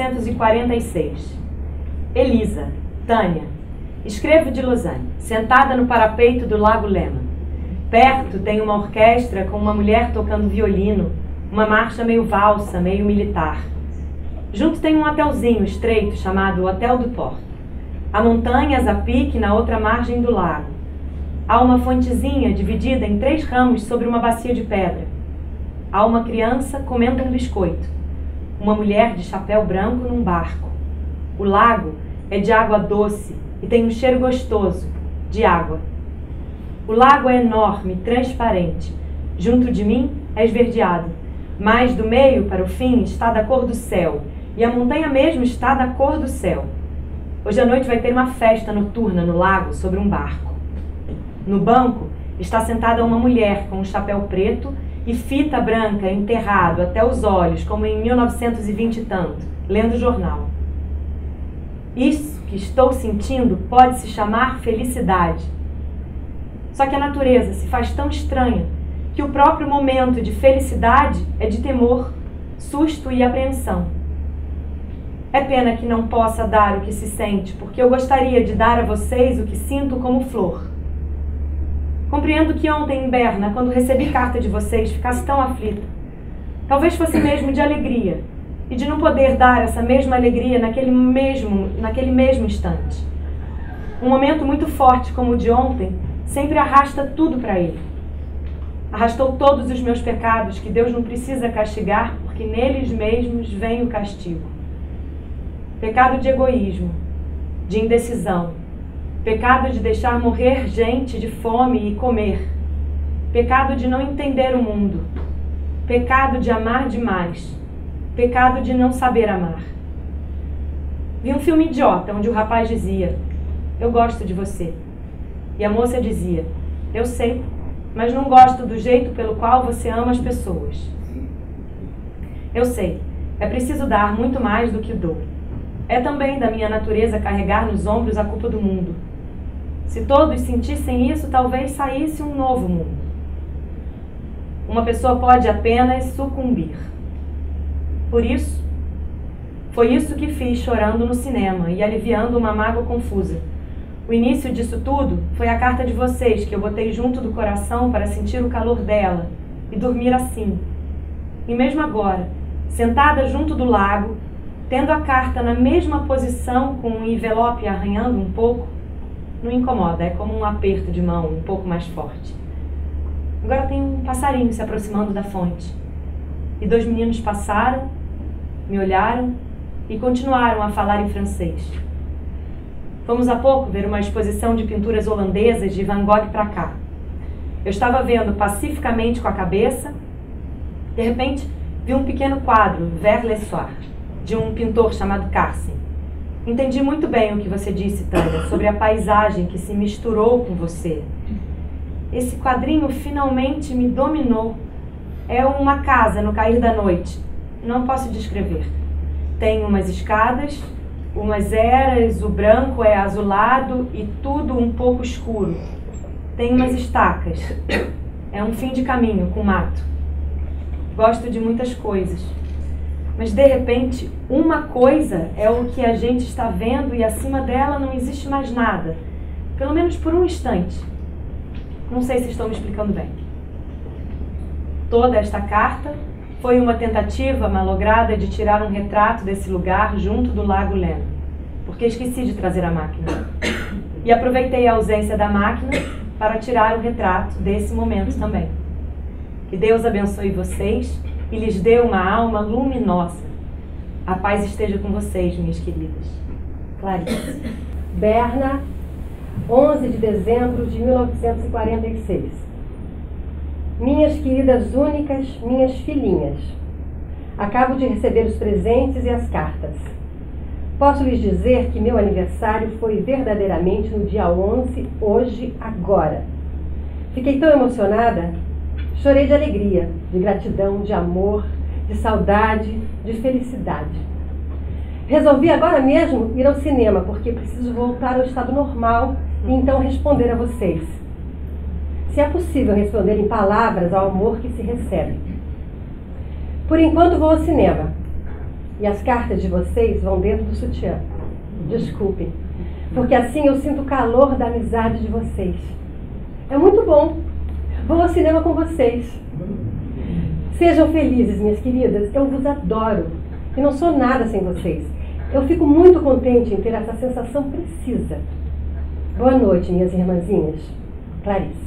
1946. Elisa, Tânia. Escrevo de Lausanne, sentada no parapeito do Lago Léman. Perto tem uma orquestra com uma mulher tocando violino, uma marcha meio valsa, meio militar. Junto tem um hotelzinho estreito chamado Hotel do Porto. Há montanhas a pique na outra margem do lago. Há uma fontezinha dividida em 3 ramos sobre uma bacia de pedra. Há uma criança comendo um biscoito. Uma mulher de chapéu branco num barco. O lago é de água doce e tem um cheiro gostoso de água. O lago é enorme, transparente. Junto de mim é esverdeado. Mais do meio para o fim está da cor do céu. E a montanha mesmo está da cor do céu. Hoje à noite vai ter uma festa noturna no lago sobre um barco. No banco está sentada uma mulher com um chapéu preto e fita branca enterrado até os olhos, como em 1920 e tanto, lendo o jornal. Isso que estou sentindo pode se chamar felicidade. Só que a natureza se faz tão estranha que o próprio momento de felicidade é de temor, susto e apreensão. É pena que não possa dar o que se sente, porque eu gostaria de dar a vocês o que sinto como flor. Compreendo que ontem em Berna, quando recebi carta de vocês, ficasse tão aflita. Talvez fosse mesmo de alegria, e de não poder dar essa mesma alegria naquele mesmo instante. Um momento muito forte como o de ontem sempre arrasta tudo para ele. Arrastou todos os meus pecados que Deus não precisa castigar, porque neles mesmos vem o castigo. Pecado de egoísmo, de indecisão, pecado de deixar morrer gente de fome e comer, pecado de não entender o mundo, pecado de amar demais, pecado de não saber amar. Vi um filme idiota onde o rapaz dizia: "Eu gosto de você." E a moça dizia: "Eu sei, mas não gosto do jeito pelo qual você ama as pessoas." Eu sei, é preciso dar muito mais do que dou. É também da minha natureza carregar nos ombros a culpa do mundo. Se todos sentissem isso, talvez saísse um novo mundo. Uma pessoa pode apenas sucumbir. Por isso, foi isso que fiz chorando no cinema e aliviando uma mágoa confusa. O início disso tudo foi a carta de vocês que eu botei junto do coração para sentir o calor dela e dormir assim. E mesmo agora, sentada junto do lago, tendo a carta na mesma posição, com o envelope arranhando um pouco, não incomoda, é como um aperto de mão um pouco mais forte. Agora tem um passarinho se aproximando da fonte. E 2 meninos passaram, me olharam e continuaram a falar em francês. Fomos há pouco ver uma exposição de pinturas holandesas de Van Gogh para cá. Eu estava vendo pacificamente com a cabeça. De repente, vi um pequeno quadro, Vers le Soir, de um pintor chamado Carsen. Entendi muito bem o que você disse, Tânia, sobre a paisagem que se misturou com você. Esse quadrinho finalmente me dominou. É uma casa no cair da noite. Não posso descrever. Tem umas escadas, umas eras, o branco é azulado e tudo um pouco escuro. Tem umas estacas. É um fim de caminho com mato. Gosto de muitas coisas. Mas, de repente, uma coisa é o que a gente está vendo e acima dela não existe mais nada. Pelo menos por um instante. Não sei se estou me explicando bem. Toda esta carta foi uma tentativa malograda de tirar um retrato desse lugar junto do Lago Léman, porque esqueci de trazer a máquina. E aproveitei a ausência da máquina para tirar o retrato desse momento também. Que Deus abençoe vocês e lhes dê uma alma luminosa. A paz esteja com vocês, minhas queridas. Clarice. Berna, 11 de dezembro de 1946. Minhas queridas únicas, minhas filhinhas. Acabo de receber os presentes e as cartas. Posso lhes dizer que meu aniversário foi verdadeiramente no dia 11, hoje, agora. Fiquei tão emocionada, chorei de alegria, de gratidão, de amor, de saudade, de felicidade. Resolvi agora mesmo ir ao cinema, porque preciso voltar ao estado normal e então responder a vocês. Se é possível responder em palavras ao amor que se recebe. Por enquanto vou ao cinema. E as cartas de vocês vão dentro do sutiã. Desculpem, porque assim eu sinto o calor da amizade de vocês. É muito bom. Vou ao cinema com vocês. Sejam felizes, minhas queridas. Eu vos adoro. E não sou nada sem vocês. Eu fico muito contente em ter essa sensação precisa. Boa noite, minhas irmãzinhas. Clarice.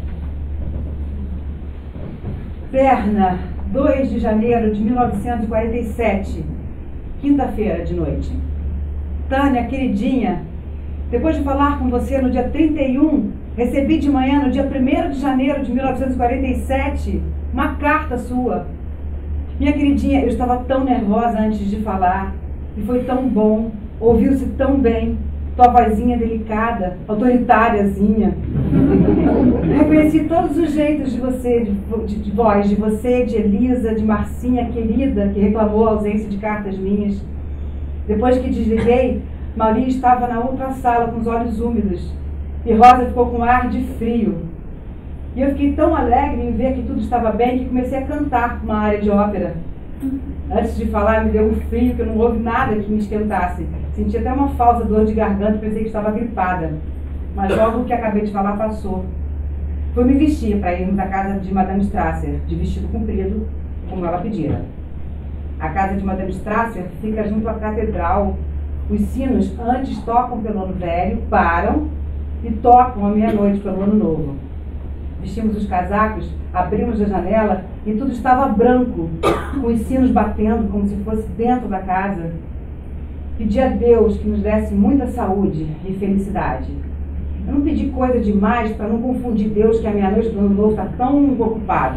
Berna, 2 de janeiro de 1947, quinta-feira de noite. Tânia, queridinha, depois de falar com você no dia 31, recebi de manhã, no dia 1º de janeiro de 1947, uma carta sua. Minha queridinha, eu estava tão nervosa antes de falar, e foi tão bom, ouviu-se tão bem, tua vozinha delicada, autoritáriazinha. Reconheci todos os jeitos de você, de voz, de você, de Elisa, de Marcinha querida, que reclamou a ausência de cartas minhas. Depois que desliguei, Mauri estava na outra sala com os olhos úmidos, e Rosa ficou com ar de frio. E eu fiquei tão alegre em ver que tudo estava bem que comecei a cantar uma área de ópera. Antes de falar, me deu um frio, que eu não houve nada que me esquentasse. Senti até uma falsa dor de garganta, pensei que estava gripada. Mas logo o que acabei de falar passou. Fui me vestir para irmos à casa de Madame Strasser, de vestido comprido, como ela pedira. A casa de Madame Strasser fica junto à catedral. Os sinos antes tocam pelo ano velho, param e tocam à meia-noite pelo ano novo. Vestimos os casacos, abrimos a janela e tudo estava branco, com os sinos batendo como se fosse dentro da casa. Pedi a Deus que nos desse muita saúde e felicidade. Eu não pedi coisa demais para não confundir Deus, que a meia-noite do ano novo está tão ocupado.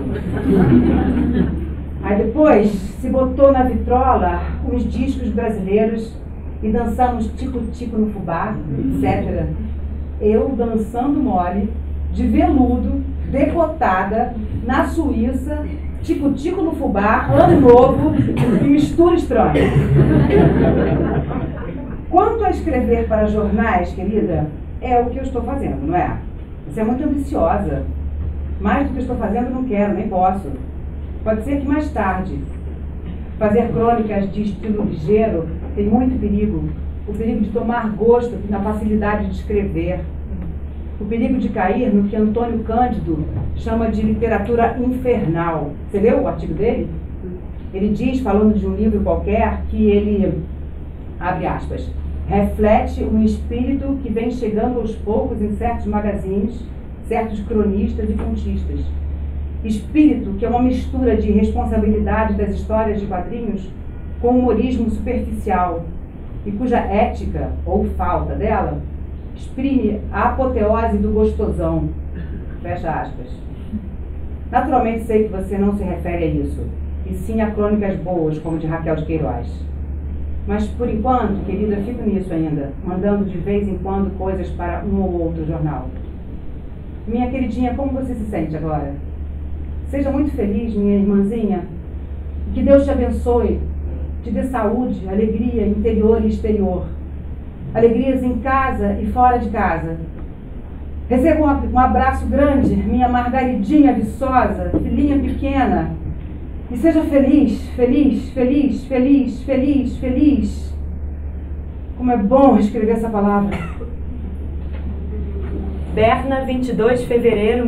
Aí depois se botou na vitrola uns discos brasileiros e dançamos tico-tico no fubá, etc. Eu dançando mole, de veludo, decotada, na Suíça, tico-tico no fubá, ano novo e mistura estranha. Quanto a escrever para jornais, querida, é o que eu estou fazendo, não é? Você é muito ambiciosa. Mais do que eu estou fazendo, não quero, nem posso. Pode ser que mais tarde. Fazer crônicas de estilo ligeiro tem muito perigo. O perigo de tomar gosto na facilidade de escrever. O perigo de cair no que Antônio Cândido chama de literatura infernal. Você leu o artigo dele? Ele diz, falando de um livro qualquer, que ele abre aspas, reflete um espírito que vem chegando aos poucos em certos magazines, certos cronistas e contistas. Espírito que é uma mistura de responsabilidade das histórias de quadrinhos com humorismo superficial e cuja ética, ou falta dela, exprime a apoteose do gostosão. Fecha aspas. Naturalmente sei que você não se refere a isso, e sim a crônicas boas, como de Raquel de Queiroz. Mas, por enquanto, querida, eu fico nisso ainda, mandando de vez em quando coisas para um ou outro jornal. Minha queridinha, como você se sente agora? Seja muito feliz, minha irmãzinha. Que Deus te abençoe, te dê saúde, alegria interior e exterior. Alegrias em casa e fora de casa. Receba um abraço grande, minha Margaridinha viçosa, filhinha pequena. E seja feliz, feliz, feliz, feliz, feliz, feliz. Como é bom escrever essa palavra. Berna, 22 de fevereiro de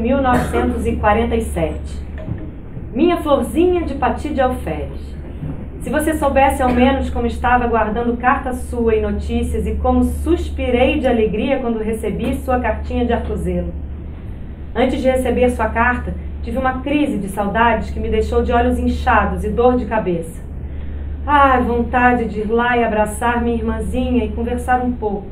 1947. Minha florzinha de Pati de Alferes. Se você soubesse ao menos como estava guardando carta sua e notícias e como suspirei de alegria quando recebi sua cartinha de arcozelo. Antes de receber sua carta, tive uma crise de saudades que me deixou de olhos inchados e dor de cabeça. Ai, vontade de ir lá e abraçar minha irmãzinha e conversar um pouco.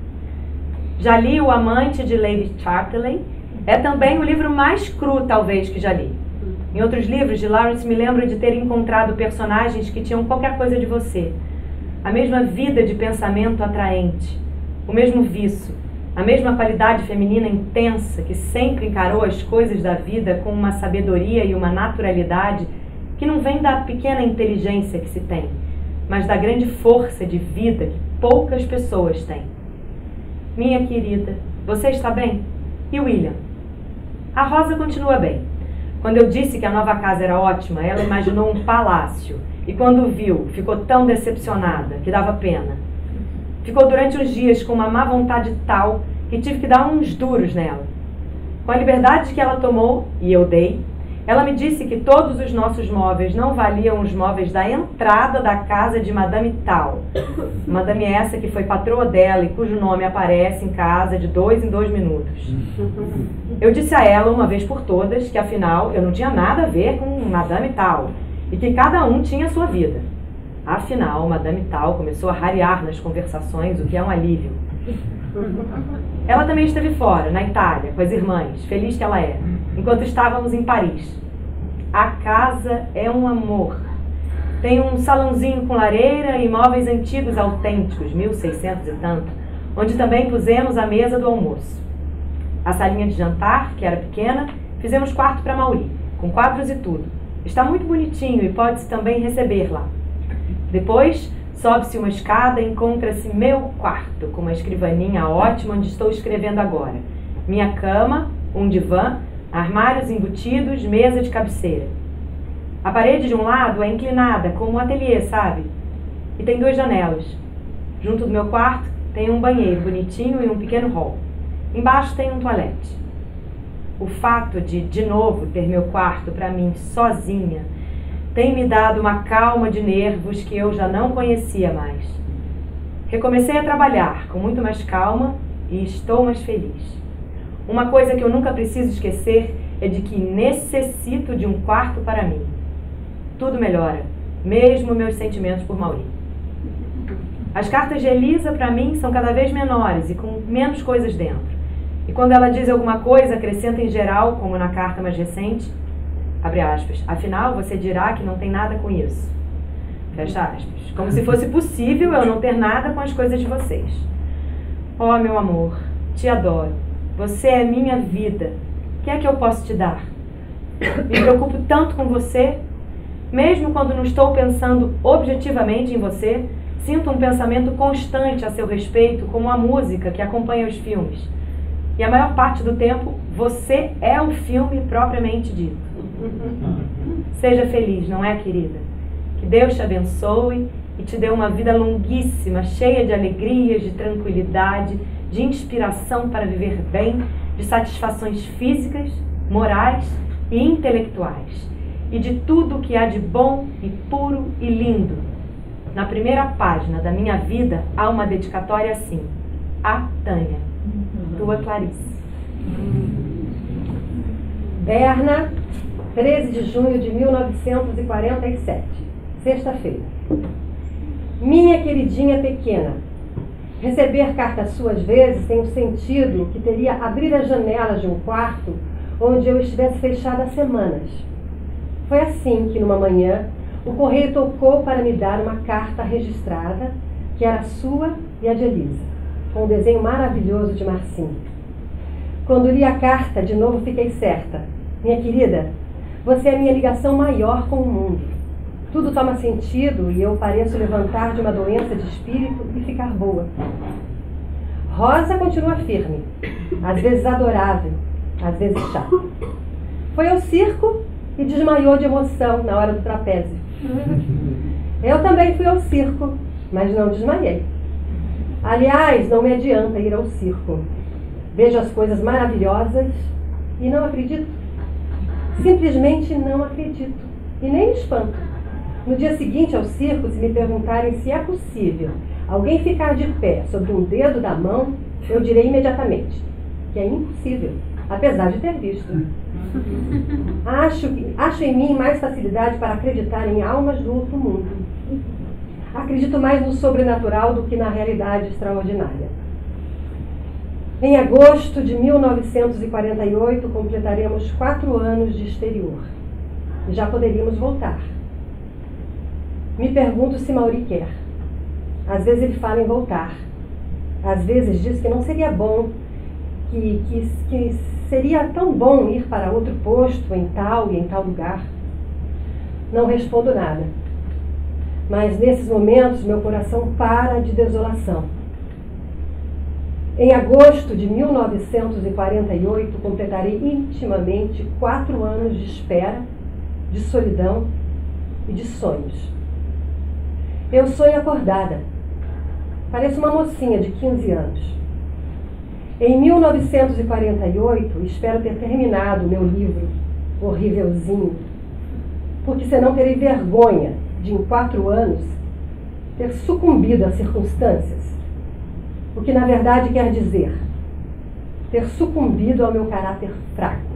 Já li O Amante de Lady Chatterley. É também o livro mais cru, talvez, que já li. Em outros livros de Lawrence me lembro de ter encontrado personagens que tinham qualquer coisa de você. A mesma vida de pensamento atraente, o mesmo vício, a mesma qualidade feminina intensa que sempre encarou as coisas da vida com uma sabedoria e uma naturalidade que não vem da pequena inteligência que se tem, mas da grande força de vida que poucas pessoas têm. Minha querida, você está bem? E William? A Rosa continua bem. Quando eu disse que a nova casa era ótima, ela imaginou um palácio. E quando viu, ficou tão decepcionada que dava pena. Ficou durante uns dias com uma má vontade tal que tive que dar uns duros nela. Com a liberdade que ela tomou, e eu dei, ela me disse que todos os nossos móveis não valiam os móveis da entrada da casa de Madame Tal. Madame essa que foi patroa dela e cujo nome aparece em casa de 2 em 2 minutos. Eu disse a ela uma vez por todas que afinal eu não tinha nada a ver com Madame Tal e que cada um tinha a sua vida. Afinal, Madame Tal começou a rarear nas conversações, o que é um alívio. Ela também esteve fora, na Itália, com as irmãs, feliz que ela é, enquanto estávamos em Paris. A casa é um amor. Tem um salãozinho com lareira e móveis antigos autênticos, 1600 e tanto, onde também pusemos a mesa do almoço. A salinha de jantar, que era pequena, fizemos quarto para Mauri, com quadros e tudo. Está muito bonitinho e pode-se também receber lá. Depois, sobe-se uma escada e encontra-se meu quarto, com uma escrivaninha ótima onde estou escrevendo agora. Minha cama, um divã, armários embutidos, mesa de cabeceira. A parede de um lado é inclinada, como um ateliê, sabe? E tem 2 janelas. Junto do meu quarto tem um banheiro bonitinho e um pequeno hall. Embaixo tem um toalete. O fato de novo, ter meu quarto para mim sozinha, tem me dado uma calma de nervos que eu já não conhecia mais. Recomecei a trabalhar com muito mais calma e estou mais feliz. Uma coisa que eu nunca preciso esquecer é de que necessito de um quarto para mim. Tudo melhora, mesmo meus sentimentos por Mauri. As cartas de Elisa para mim são cada vez menores e com menos coisas dentro. E quando ela diz alguma coisa, acrescenta em geral, como na carta mais recente, abre aspas, afinal você dirá que não tem nada com isso. Fecha aspas. Como se fosse possível eu não ter nada com as coisas de vocês. Oh, meu amor, te adoro. Você é minha vida. O que é que eu posso te dar? Me preocupo tanto com você. Mesmo quando não estou pensando objetivamente em você, sinto um pensamento constante a seu respeito, como a música que acompanha os filmes. E a maior parte do tempo, você é o filme propriamente dito. Seja feliz, não é, querida? Que Deus te abençoe e te dê uma vida longuíssima, cheia de alegrias, de tranquilidade, de inspiração para viver bem, de satisfações físicas, morais e intelectuais, e de tudo que há de bom e puro e lindo. Na primeira página da minha vida há uma dedicatória assim: A Tânia, tua Clarice. Berna, 13 de junho de 1947, sexta-feira. Minha queridinha pequena, receber cartas suas vezes tem o sentido que teria abrir as janelas de um quarto onde eu estivesse fechada há semanas. Foi assim que, numa manhã, o correio tocou para me dar uma carta registrada, que era sua e a de Elisa, com um desenho maravilhoso de Marcinho. Quando li a carta, de novo fiquei certa. Minha querida, você é a minha ligação maior com o mundo. Tudo toma sentido e eu pareço levantar de uma doença de espírito e ficar boa. Rosa continua firme, às vezes adorável, às vezes chata. Foi ao circo e desmaiou de emoção na hora do trapézio. Eu também fui ao circo, mas não desmaiei. Aliás, não me adianta ir ao circo. Vejo as coisas maravilhosas e não acredito. Simplesmente não acredito. E nem me espanto. No dia seguinte ao circo, se me perguntarem se é possível alguém ficar de pé sobre um dedo da mão, eu direi imediatamente que é impossível, apesar de ter visto. Acho em mim mais facilidade para acreditar em almas do outro mundo. Acredito mais no sobrenatural do que na realidade extraordinária. Em agosto de 1948, completaremos 4 anos de exterior. E já poderíamos voltar. Me pergunto se Mauri quer. Às vezes ele fala em voltar. Às vezes diz que não seria bom, que seria tão bom ir para outro posto em tal e em tal lugar. Não respondo nada. Mas nesses momentos meu coração para de desolação. Em agosto de 1948, completarei intimamente 4 anos de espera, de solidão e de sonhos. Eu sonho acordada. Pareço uma mocinha de 15 anos. Em 1948, espero ter terminado o meu livro horrívelzinho, porque senão terei vergonha de, em 4 anos, ter sucumbido às circunstâncias. O que, na verdade, quer dizer ter sucumbido ao meu caráter fraco.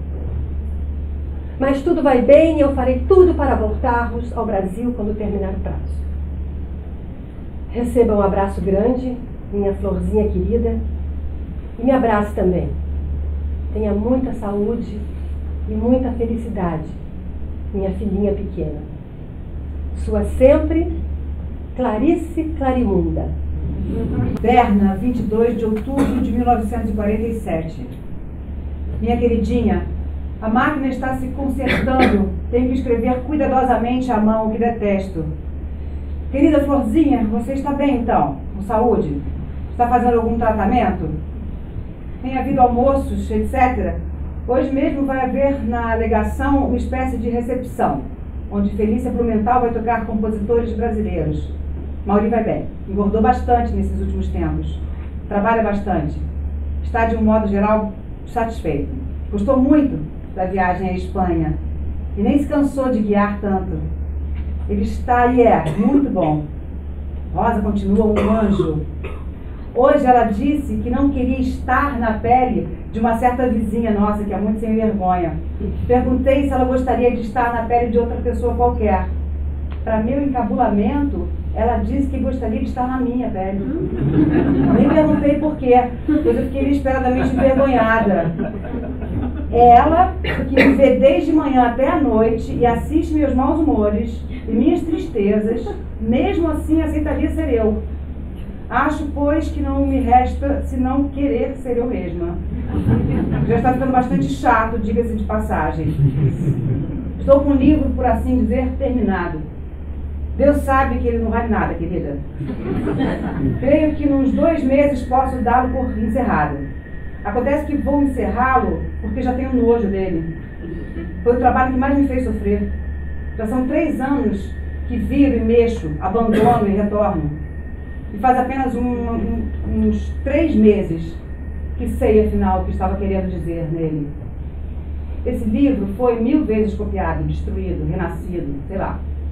Mas tudo vai bem e eu farei tudo para voltarmos ao Brasil quando terminar o prazo. Receba um abraço grande, minha florzinha querida, e me abrace também. Tenha muita saúde e muita felicidade, minha filhinha pequena. Sua sempre, Clarice Clarimunda. Berna, 22 de outubro de 1947. Minha queridinha, a máquina está se consertando. Tenho que escrever cuidadosamente à mão, o que detesto. Querida Florzinha, você está bem então? Com saúde? Está fazendo algum tratamento? Tem havido almoços, etc. Hoje mesmo vai haver na legação uma espécie de recepção, onde Felícia Blumenthal vai tocar compositores brasileiros. Mauri vai bem. Engordou bastante nesses últimos tempos. Trabalha bastante. Está, de um modo geral, satisfeito. Gostou muito da viagem à Espanha e nem se cansou de guiar tanto. Ele está e é muito bom. Rosa continua um anjo. Hoje ela disse que não queria estar na pele de uma certa vizinha nossa, que é muito sem vergonha. Perguntei se ela gostaria de estar na pele de outra pessoa qualquer. Para meu encabulamento, ela disse que gostaria de estar na minha pele. Nem perguntei por quê, pois eu fiquei inesperadamente envergonhada. Ela, que me vê desde manhã até a noite e assiste meus maus humores e minhas tristezas, mesmo assim aceitaria ser eu. Acho, pois, que não me resta senão querer ser eu mesma. Já está ficando bastante chato, diga-se de passagem. Estou com o livro, por assim dizer, terminado. Deus sabe que ele não vale nada, querida. Creio que nos 2 meses posso dá-lo por encerrado. Acontece que vou encerrá-lo porque já tenho nojo dele. Foi o trabalho que mais me fez sofrer. Já são 3 anos que viro e mexo, abandono e retorno. E faz apenas uns 3 meses que sei, afinal, o que estava querendo dizer nele. Esse livro foi 1000 vezes copiado, destruído, renascido, sei lá.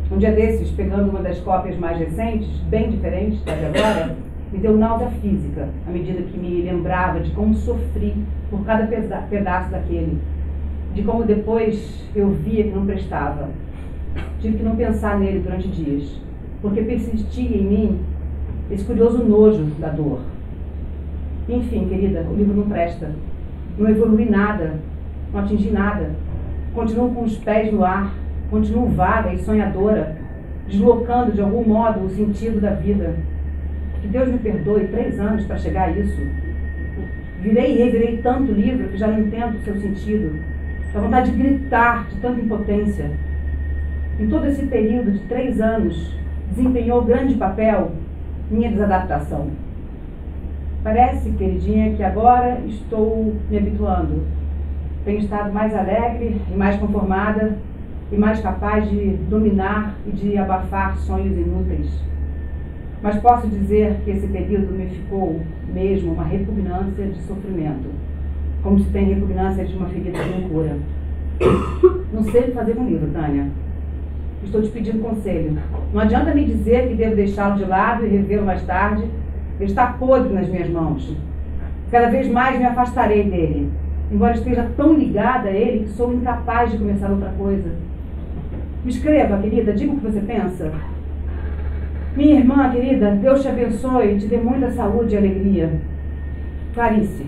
Um dia desses, pegando uma das cópias mais recentes, bem diferente da de agora, me deu náusea física, à medida que me lembrava de como sofri por cada pedaço daquele, de como depois eu via que não prestava. Tive que não pensar nele durante dias, porque persistia em mim esse curioso nojo da dor. Enfim, querida, o livro não presta. Não evolui nada, não atingi nada. Continuo com os pés no ar, continuo vaga e sonhadora, deslocando de algum modo o sentido da vida. Que Deus me perdoe, 3 anos para chegar a isso. Virei e revirei tanto livro que já não entendo o seu sentido. Dá vontade de gritar de tanta impotência. Em todo esse período de 3 anos, desempenhou grande papel minha desadaptação. Parece, queridinha, que agora estou me habituando. Tenho estado mais alegre e mais conformada e mais capaz de dominar e de abafar sonhos inúteis. Mas posso dizer que esse período me ficou mesmo uma repugnância de sofrimento, como se tem repugnância de uma ferida que não cura. Não sei o que fazer com o livro, Tânia. Estou te pedindo conselho. Não adianta me dizer que devo deixá-lo de lado e revê-lo mais tarde. Ele está podre nas minhas mãos. Cada vez mais me afastarei dele, embora esteja tão ligada a ele que sou incapaz de começar outra coisa. Me escreva, querida, diga o que você pensa. Minha irmã, querida, Deus te abençoe e te dê muita saúde e alegria. Clarice.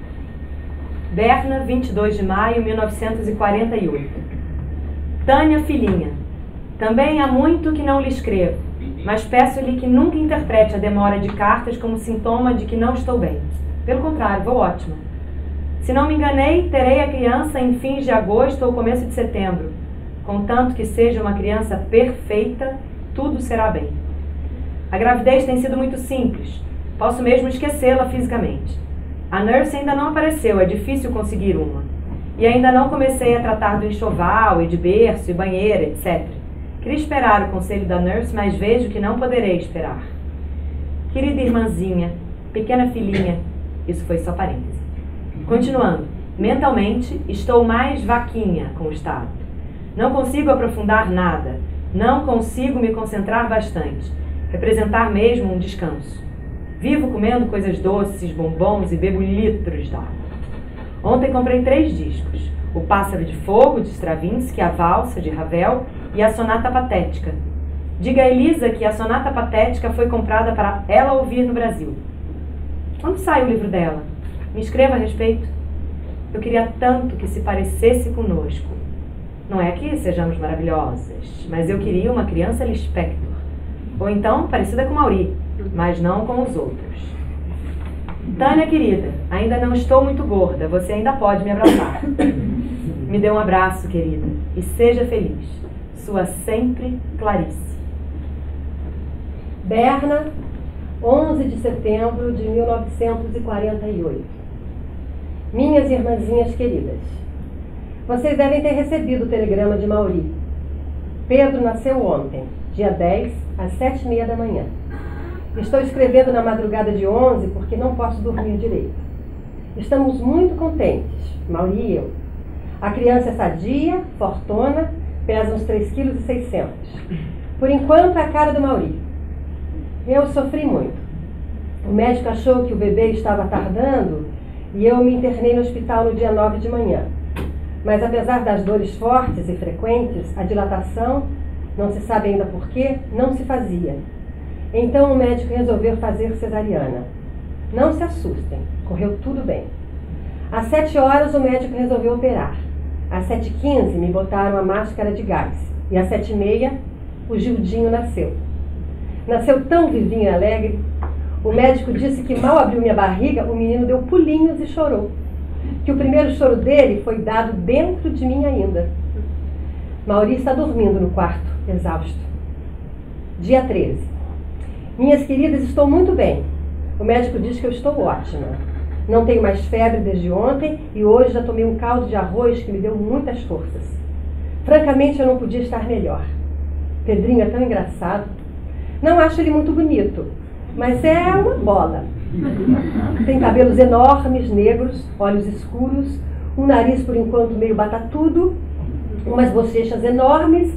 Berna, 22 de maio, 1948. Tânia, filhinha. Também há muito que não lhe escrevo, mas peço-lhe que nunca interprete a demora de cartas como sintoma de que não estou bem. Pelo contrário, vou ótima. Se não me enganei, terei a criança em fins de agosto ou começo de setembro. Contanto que seja uma criança perfeita, tudo será bem. A gravidez tem sido muito simples. Posso mesmo esquecê-la fisicamente. A nurse ainda não apareceu, é difícil conseguir uma. E ainda não comecei a tratar do enxoval e de berço e banheira, etc. Queria esperar o conselho da nurse, mas vejo que não poderei esperar. Querida irmãzinha, pequena filhinha, isso foi só parêntese. Continuando, mentalmente estou mais vaquinha com o estado. Não consigo aprofundar nada, não consigo me concentrar bastante, representar mesmo um descanso. Vivo comendo coisas doces, bombons e bebo litros d'água. Ontem comprei 3 discos, O Pássaro de Fogo, de Stravinsky, A Valsa, de Ravel e a Sonata Patética. Diga a Elisa que a Sonata Patética foi comprada para ela ouvir no Brasil. Quando sai o livro dela? Me escreva a respeito. Eu queria tanto que se parecesse conosco. Não é que sejamos maravilhosas, mas eu queria uma criança Lispector. Ou então parecida com Mauri, mas não com os outros. Tânia, querida, ainda não estou muito gorda, você ainda pode me abraçar. Me dê um abraço, querida, e seja feliz. Sua sempre, Clarice. Berna, 11 de setembro de 1948. Minhas irmãzinhas queridas, vocês devem ter recebido o telegrama de Mauri. Pedro nasceu ontem, dia 10, às 7h30 da manhã. Estou escrevendo na madrugada de 11 porque não posso dormir direito. Estamos muito contentes, Mauri e eu. A criança é sadia, fortona, pesa uns 3,6 kg. Por enquanto é a cara do Mauri. Eu sofri muito. O médico achou que o bebê estava tardando e eu me internei no hospital no dia 9 de manhã. Mas apesar das dores fortes e frequentes, a dilatação, não se sabe ainda por quê, não se fazia. Então o médico resolveu fazer cesariana. Não se assustem, correu tudo bem. Às 7 horas o médico resolveu operar. Às 7h15 me botaram a máscara de gás. E às 7h30 o Gildinho nasceu. Nasceu tão vivinho e alegre. O médico disse que mal abriu minha barriga, o menino deu pulinhos e chorou. Que o primeiro choro dele foi dado dentro de mim ainda. Mauri está dormindo no quarto, exausto. Dia 13. Minhas queridas, estou muito bem. O médico diz que eu estou ótima. Não tenho mais febre desde ontem e hoje já tomei um caldo de arroz que me deu muitas forças. Francamente, eu não podia estar melhor. Pedrinho é tão engraçado. Não acho ele muito bonito, mas é uma bola. Tem cabelos enormes, negros, olhos escuros, um nariz por enquanto meio batatudo, umas bochechas enormes,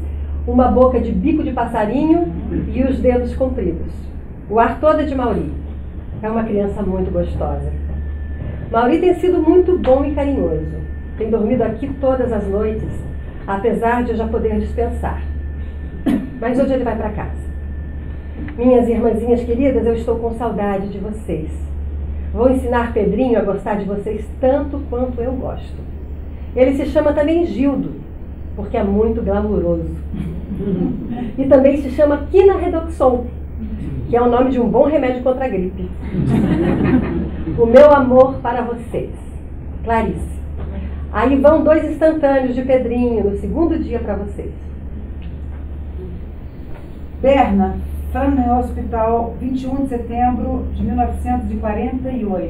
uma boca de bico de passarinho e os dedos compridos. O ar todo é de Mauri. É uma criança muito gostosa. Mauri tem sido muito bom e carinhoso. Tem dormido aqui todas as noites, apesar de eu já poder dispensar. Mas hoje ele vai para casa. Minhas irmãzinhas queridas, eu estou com saudade de vocês. Vou ensinar Pedrinho a gostar de vocês tanto quanto eu gosto. Ele se chama também Gildo, porque é muito glamuroso. E também se chama Quina Redoxon, que é o nome de um bom remédio contra a gripe. O meu amor para vocês. Clarice. Aí vão 2 instantâneos de Pedrinho no segundo dia para vocês. Berna, Franer Hospital, 21 de setembro de 1948.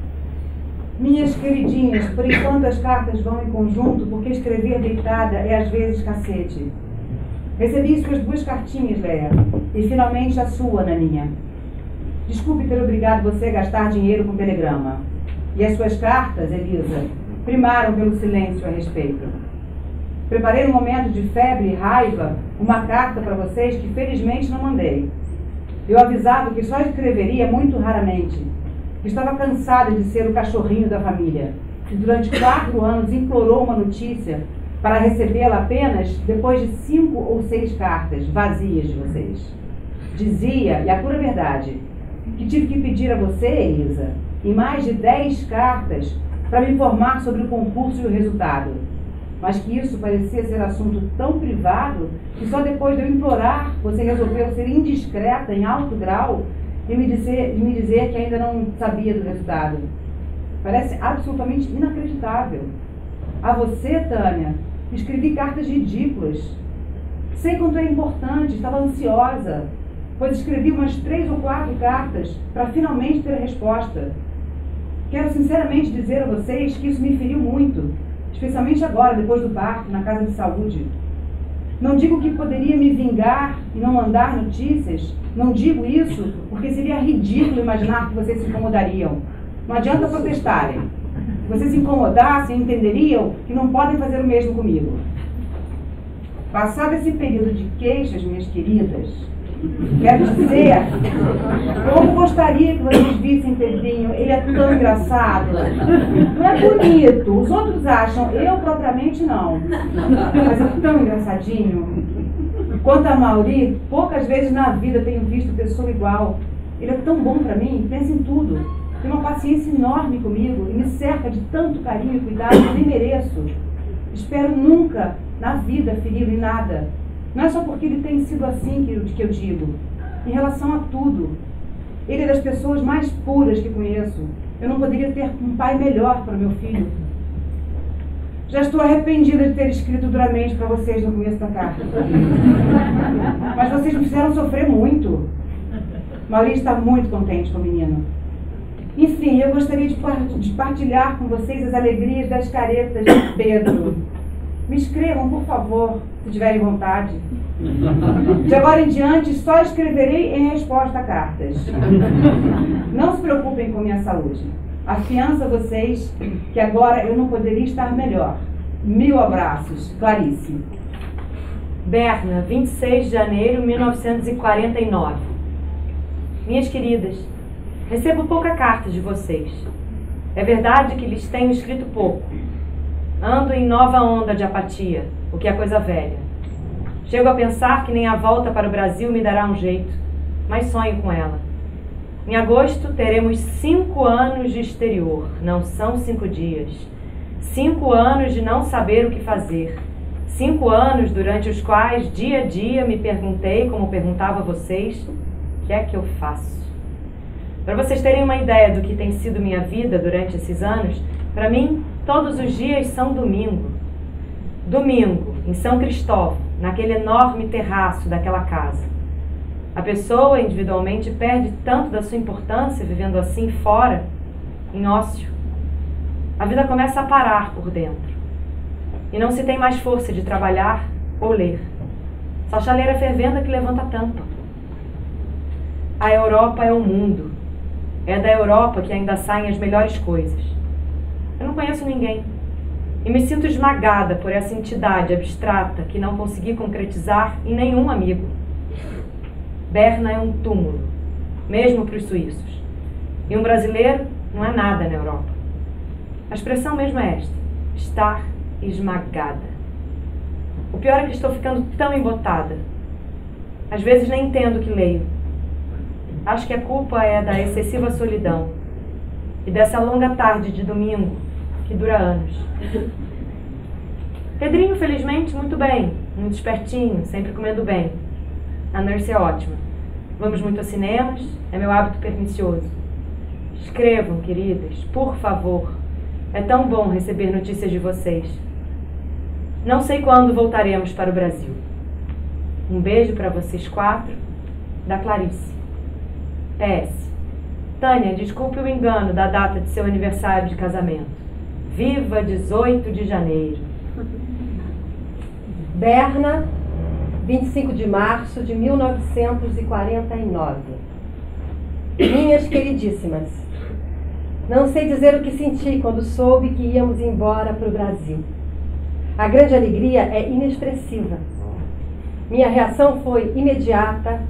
Minhas queridinhas, por enquanto as cartas vão em conjunto, porque escrever deitada é às vezes cacete. Recebi suas 2 cartinhas, Léa, e finalmente a sua, Naninha. Desculpe ter obrigado você a gastar dinheiro com telegrama. E as suas cartas, Elisa, primaram pelo silêncio a respeito. Preparei num momento de febre e raiva uma carta para vocês que felizmente não mandei. Eu avisava que só escreveria muito raramente, que estava cansada de ser o cachorrinho da família, que durante 4 anos implorou uma notícia para recebê-la apenas depois de 5 ou 6 cartas vazias de vocês. Dizia, e a pura verdade, que tive que pedir a você, Elisa, em mais de 10 cartas para me informar sobre o concurso e o resultado. Mas que isso parecia ser assunto tão privado que só depois de eu implorar você resolveu ser indiscreta em alto grau e me dizer que ainda não sabia do resultado. Parece absolutamente inacreditável. A você, Tânia, escrevi cartas ridículas. Sei quanto é importante, estava ansiosa, pois escrevi umas 3 ou 4 cartas para finalmente ter a resposta. Quero sinceramente dizer a vocês que isso me feriu muito, especialmente agora, depois do parto, na casa de saúde. Não digo que poderia me vingar e não mandar notícias, não digo isso porque seria ridículo imaginar que vocês se incomodariam. Não adianta protestarem. Se vocês se incomodassem, entenderiam que não podem fazer o mesmo comigo. Passado esse período de queixas, minhas queridas, quero dizer como gostaria que vocês vissem Pedrinho. Ele é tão engraçado. Não é bonito, os outros acham, eu propriamente não. Mas é tão engraçadinho. Quanto a Mauri, poucas vezes na vida tenho visto pessoa igual. Ele é tão bom para mim, pensa em tudo. Tem uma paciência enorme comigo e me cerca de tanto carinho e cuidado que nem mereço. Espero nunca na vida feri-lo em nada. Não é só porque ele tem sido assim que eu digo. Em relação a tudo. Ele é das pessoas mais puras que conheço. Eu não poderia ter um pai melhor para o meu filho. Já estou arrependida de ter escrito duramente para vocês no começo da carta. Mas vocês me fizeram sofrer muito. Mauri está muito contente com o menino. Enfim, eu gostaria de partilhar com vocês as alegrias das caretas de Pedro. Me escrevam, por favor, se tiverem vontade. De agora em diante, só escreverei em resposta a cartas. Não se preocupem com minha saúde. Afianço a vocês que agora eu não poderia estar melhor. 1000 abraços. Clarice. Berna, 26 de janeiro de 1949. Minhas queridas, recebo pouca carta de vocês. É verdade que lhes tenho escrito pouco. Ando em nova onda de apatia, o que é coisa velha. Chego a pensar que nem a volta para o Brasil me dará um jeito, mas sonho com ela. Em agosto teremos 5 anos de exterior, não são 5 dias. 5 anos de não saber o que fazer. 5 anos durante os quais, dia a dia, me perguntei, como perguntava a vocês, o que é que eu faço? Para vocês terem uma ideia do que tem sido minha vida durante esses anos, para mim, todos os dias são domingo. Domingo, em São Cristóvão, naquele enorme terraço daquela casa. A pessoa, individualmente, perde tanto da sua importância vivendo assim fora, em ócio. A vida começa a parar por dentro. E não se tem mais força de trabalhar ou ler. Só chaleira fervenda que levanta a tampa. A Europa é o mundo. É da Europa que ainda saem as melhores coisas. Eu não conheço ninguém. E me sinto esmagada por essa entidade abstrata que não consegui concretizar em nenhum amigo. Berna é um túmulo, mesmo para os suíços. E um brasileiro não é nada na Europa. A expressão mesmo é esta: estar esmagada. O pior é que estou ficando tão embotada. Às vezes nem entendo o que leio. Acho que a culpa é da excessiva solidão e dessa longa tarde de domingo que dura anos. Pedrinho, felizmente, muito bem, muito espertinho, sempre comendo bem. A Nurse é ótima. Vamos muito aos cinemas, é meu hábito pernicioso. Escrevam, queridas, por favor. É tão bom receber notícias de vocês. Não sei quando voltaremos para o Brasil. Um beijo para vocês 4, da Clarice. PS. Tânia, desculpe o engano da data de seu aniversário de casamento. Viva 18 de janeiro. Berna, 25 de março de 1949. Minhas queridíssimas, não sei dizer o que senti quando soube que íamos embora para o Brasil. A grande alegria é inexpressiva. Minha reação foi imediata,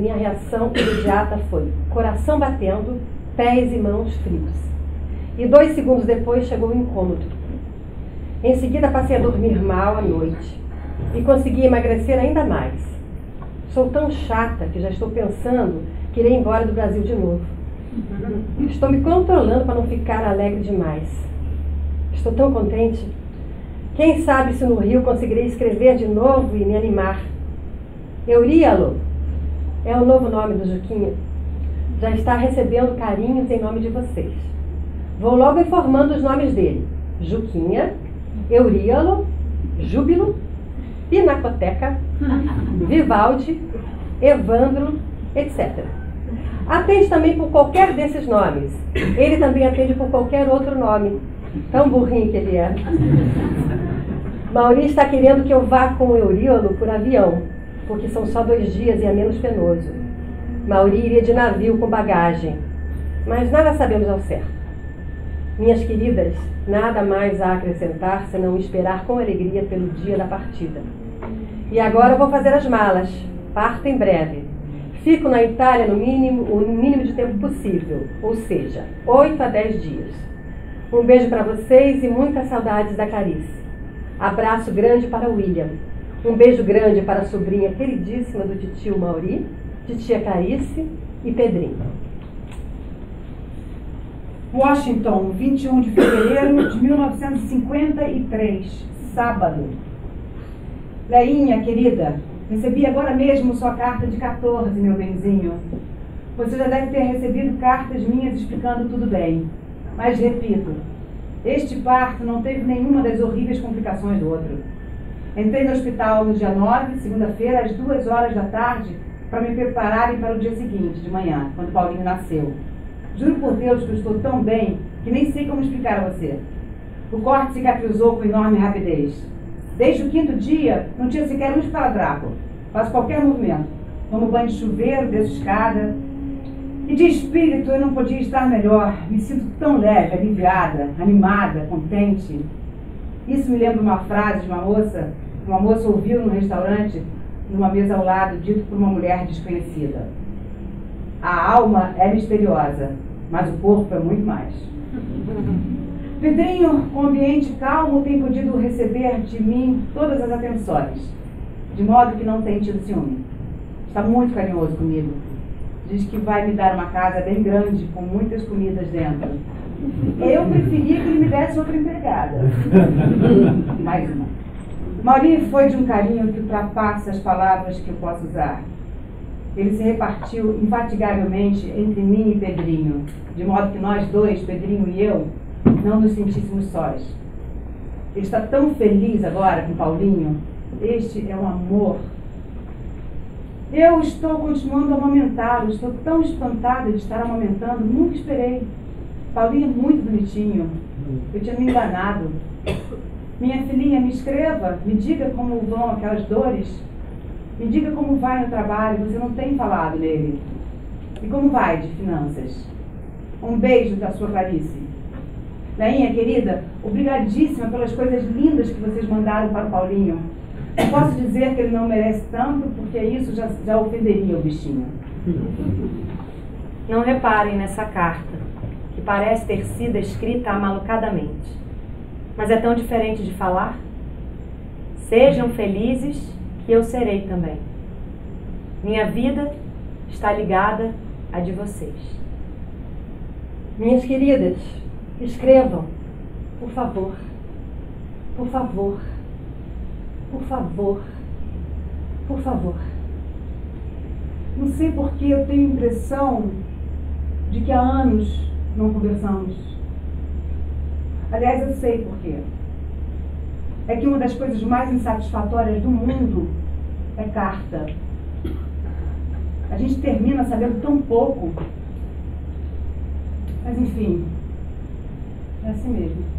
foi coração batendo, pés e mãos frios. E 2 segundos depois chegou o incômodo. Em seguida passei a dormir mal à noite e consegui emagrecer ainda mais. Sou tão chata que já estou pensando que irei embora do Brasil de novo. Estou me controlando para não ficar alegre demais. Estou tão contente. Quem sabe se no Rio conseguirei escrever de novo e me animar. Euríalo é o novo nome do Juquinha. Já está recebendo carinhos em nome de vocês. Vou logo informando os nomes dele: Juquinha, Euríalo, Júbilo, Pinacoteca, Vivaldi, Evandro, etc. Atende também por qualquer desses nomes. Ele também atende por qualquer outro nome. Tão burrinho que ele é. Mauri está querendo que eu vá com o Euríalo por avião, porque são só 2 dias e é menos penoso. Mauri iria de navio com bagagem, mas nada sabemos ao certo. Minhas queridas, nada mais a acrescentar senão esperar com alegria pelo dia da partida. E agora vou fazer as malas. Parto em breve. Fico na Itália o mínimo de tempo possível, ou seja, 8 a 10 dias. Um beijo para vocês e muitas saudades da Clarice. Abraço grande para William. Um beijo grande para a sobrinha queridíssima do titio Mauri, titia Clarice e Pedrinho. Washington, 21 de fevereiro de 1953, sábado. Leinha, querida, recebi agora mesmo sua carta de 14, meu benzinho. Você já deve ter recebido cartas minhas explicando tudo bem. Mas repito, este parto não teve nenhuma das horríveis complicações do outro. Entrei no hospital no dia 9, segunda-feira, às 2 horas da tarde, para me prepararem para o dia seguinte, de manhã, quando Paulinho nasceu. Juro por Deus que eu estou tão bem que nem sei como explicar a você. O corte cicatrizou com enorme rapidez. Desde o 5º dia, não tinha sequer um esparadrapo. Faço qualquer movimento. Tomo banho de chuveiro, desço escada. E de espírito eu não podia estar melhor. Me sinto tão leve, aliviada, animada, contente. Isso me lembra uma frase de uma moça ouviu num restaurante, numa mesa ao lado, dito por uma mulher desconhecida. A alma é misteriosa, mas o corpo é muito mais. Pedrinho, com ambiente calmo, tem podido receber de mim todas as atenções, de modo que não tem tido ciúme. Está muito carinhoso comigo. Diz que vai me dar uma casa bem grande, com muitas comidas dentro. Eu preferia que ele me desse outra empregada. Mais uma. Mauri foi de um carinho que ultrapassa as palavras que eu posso usar. Ele se repartiu infatigavelmente entre mim e Pedrinho, de modo que nós dois, Pedrinho e eu, não nos sentíssemos sós. Ele está tão feliz agora com Paulinho. Este é um amor. Eu estou continuando a amamentá-lo. Estou tão espantada de estar amamentando. Nunca esperei. Paulinho é muito bonitinho. Eu tinha me enganado. Minha filhinha, me escreva. Me diga como vão aquelas dores. Me diga como vai no trabalho. Você não tem falado nele. E como vai de finanças? Um beijo da sua Clarice. Leinha, querida, obrigadíssima pelas coisas lindas que vocês mandaram para o Paulinho. Não posso dizer que ele não merece tanto, porque isso já ofenderia o bichinho. Não reparem nessa carta, que parece ter sido escrita amalucadamente. Mas é tão diferente de falar. Sejam felizes, que eu serei também. Minha vida está ligada à de vocês. Minhas queridas, escrevam, por favor, por favor, por favor, por favor. Não sei porque eu tenho a impressão de que há anos não conversamos. Aliás, eu sei por quê. É que uma das coisas mais insatisfatórias do mundo é carta. A gente termina sabendo tão pouco. Mas enfim, é assim mesmo.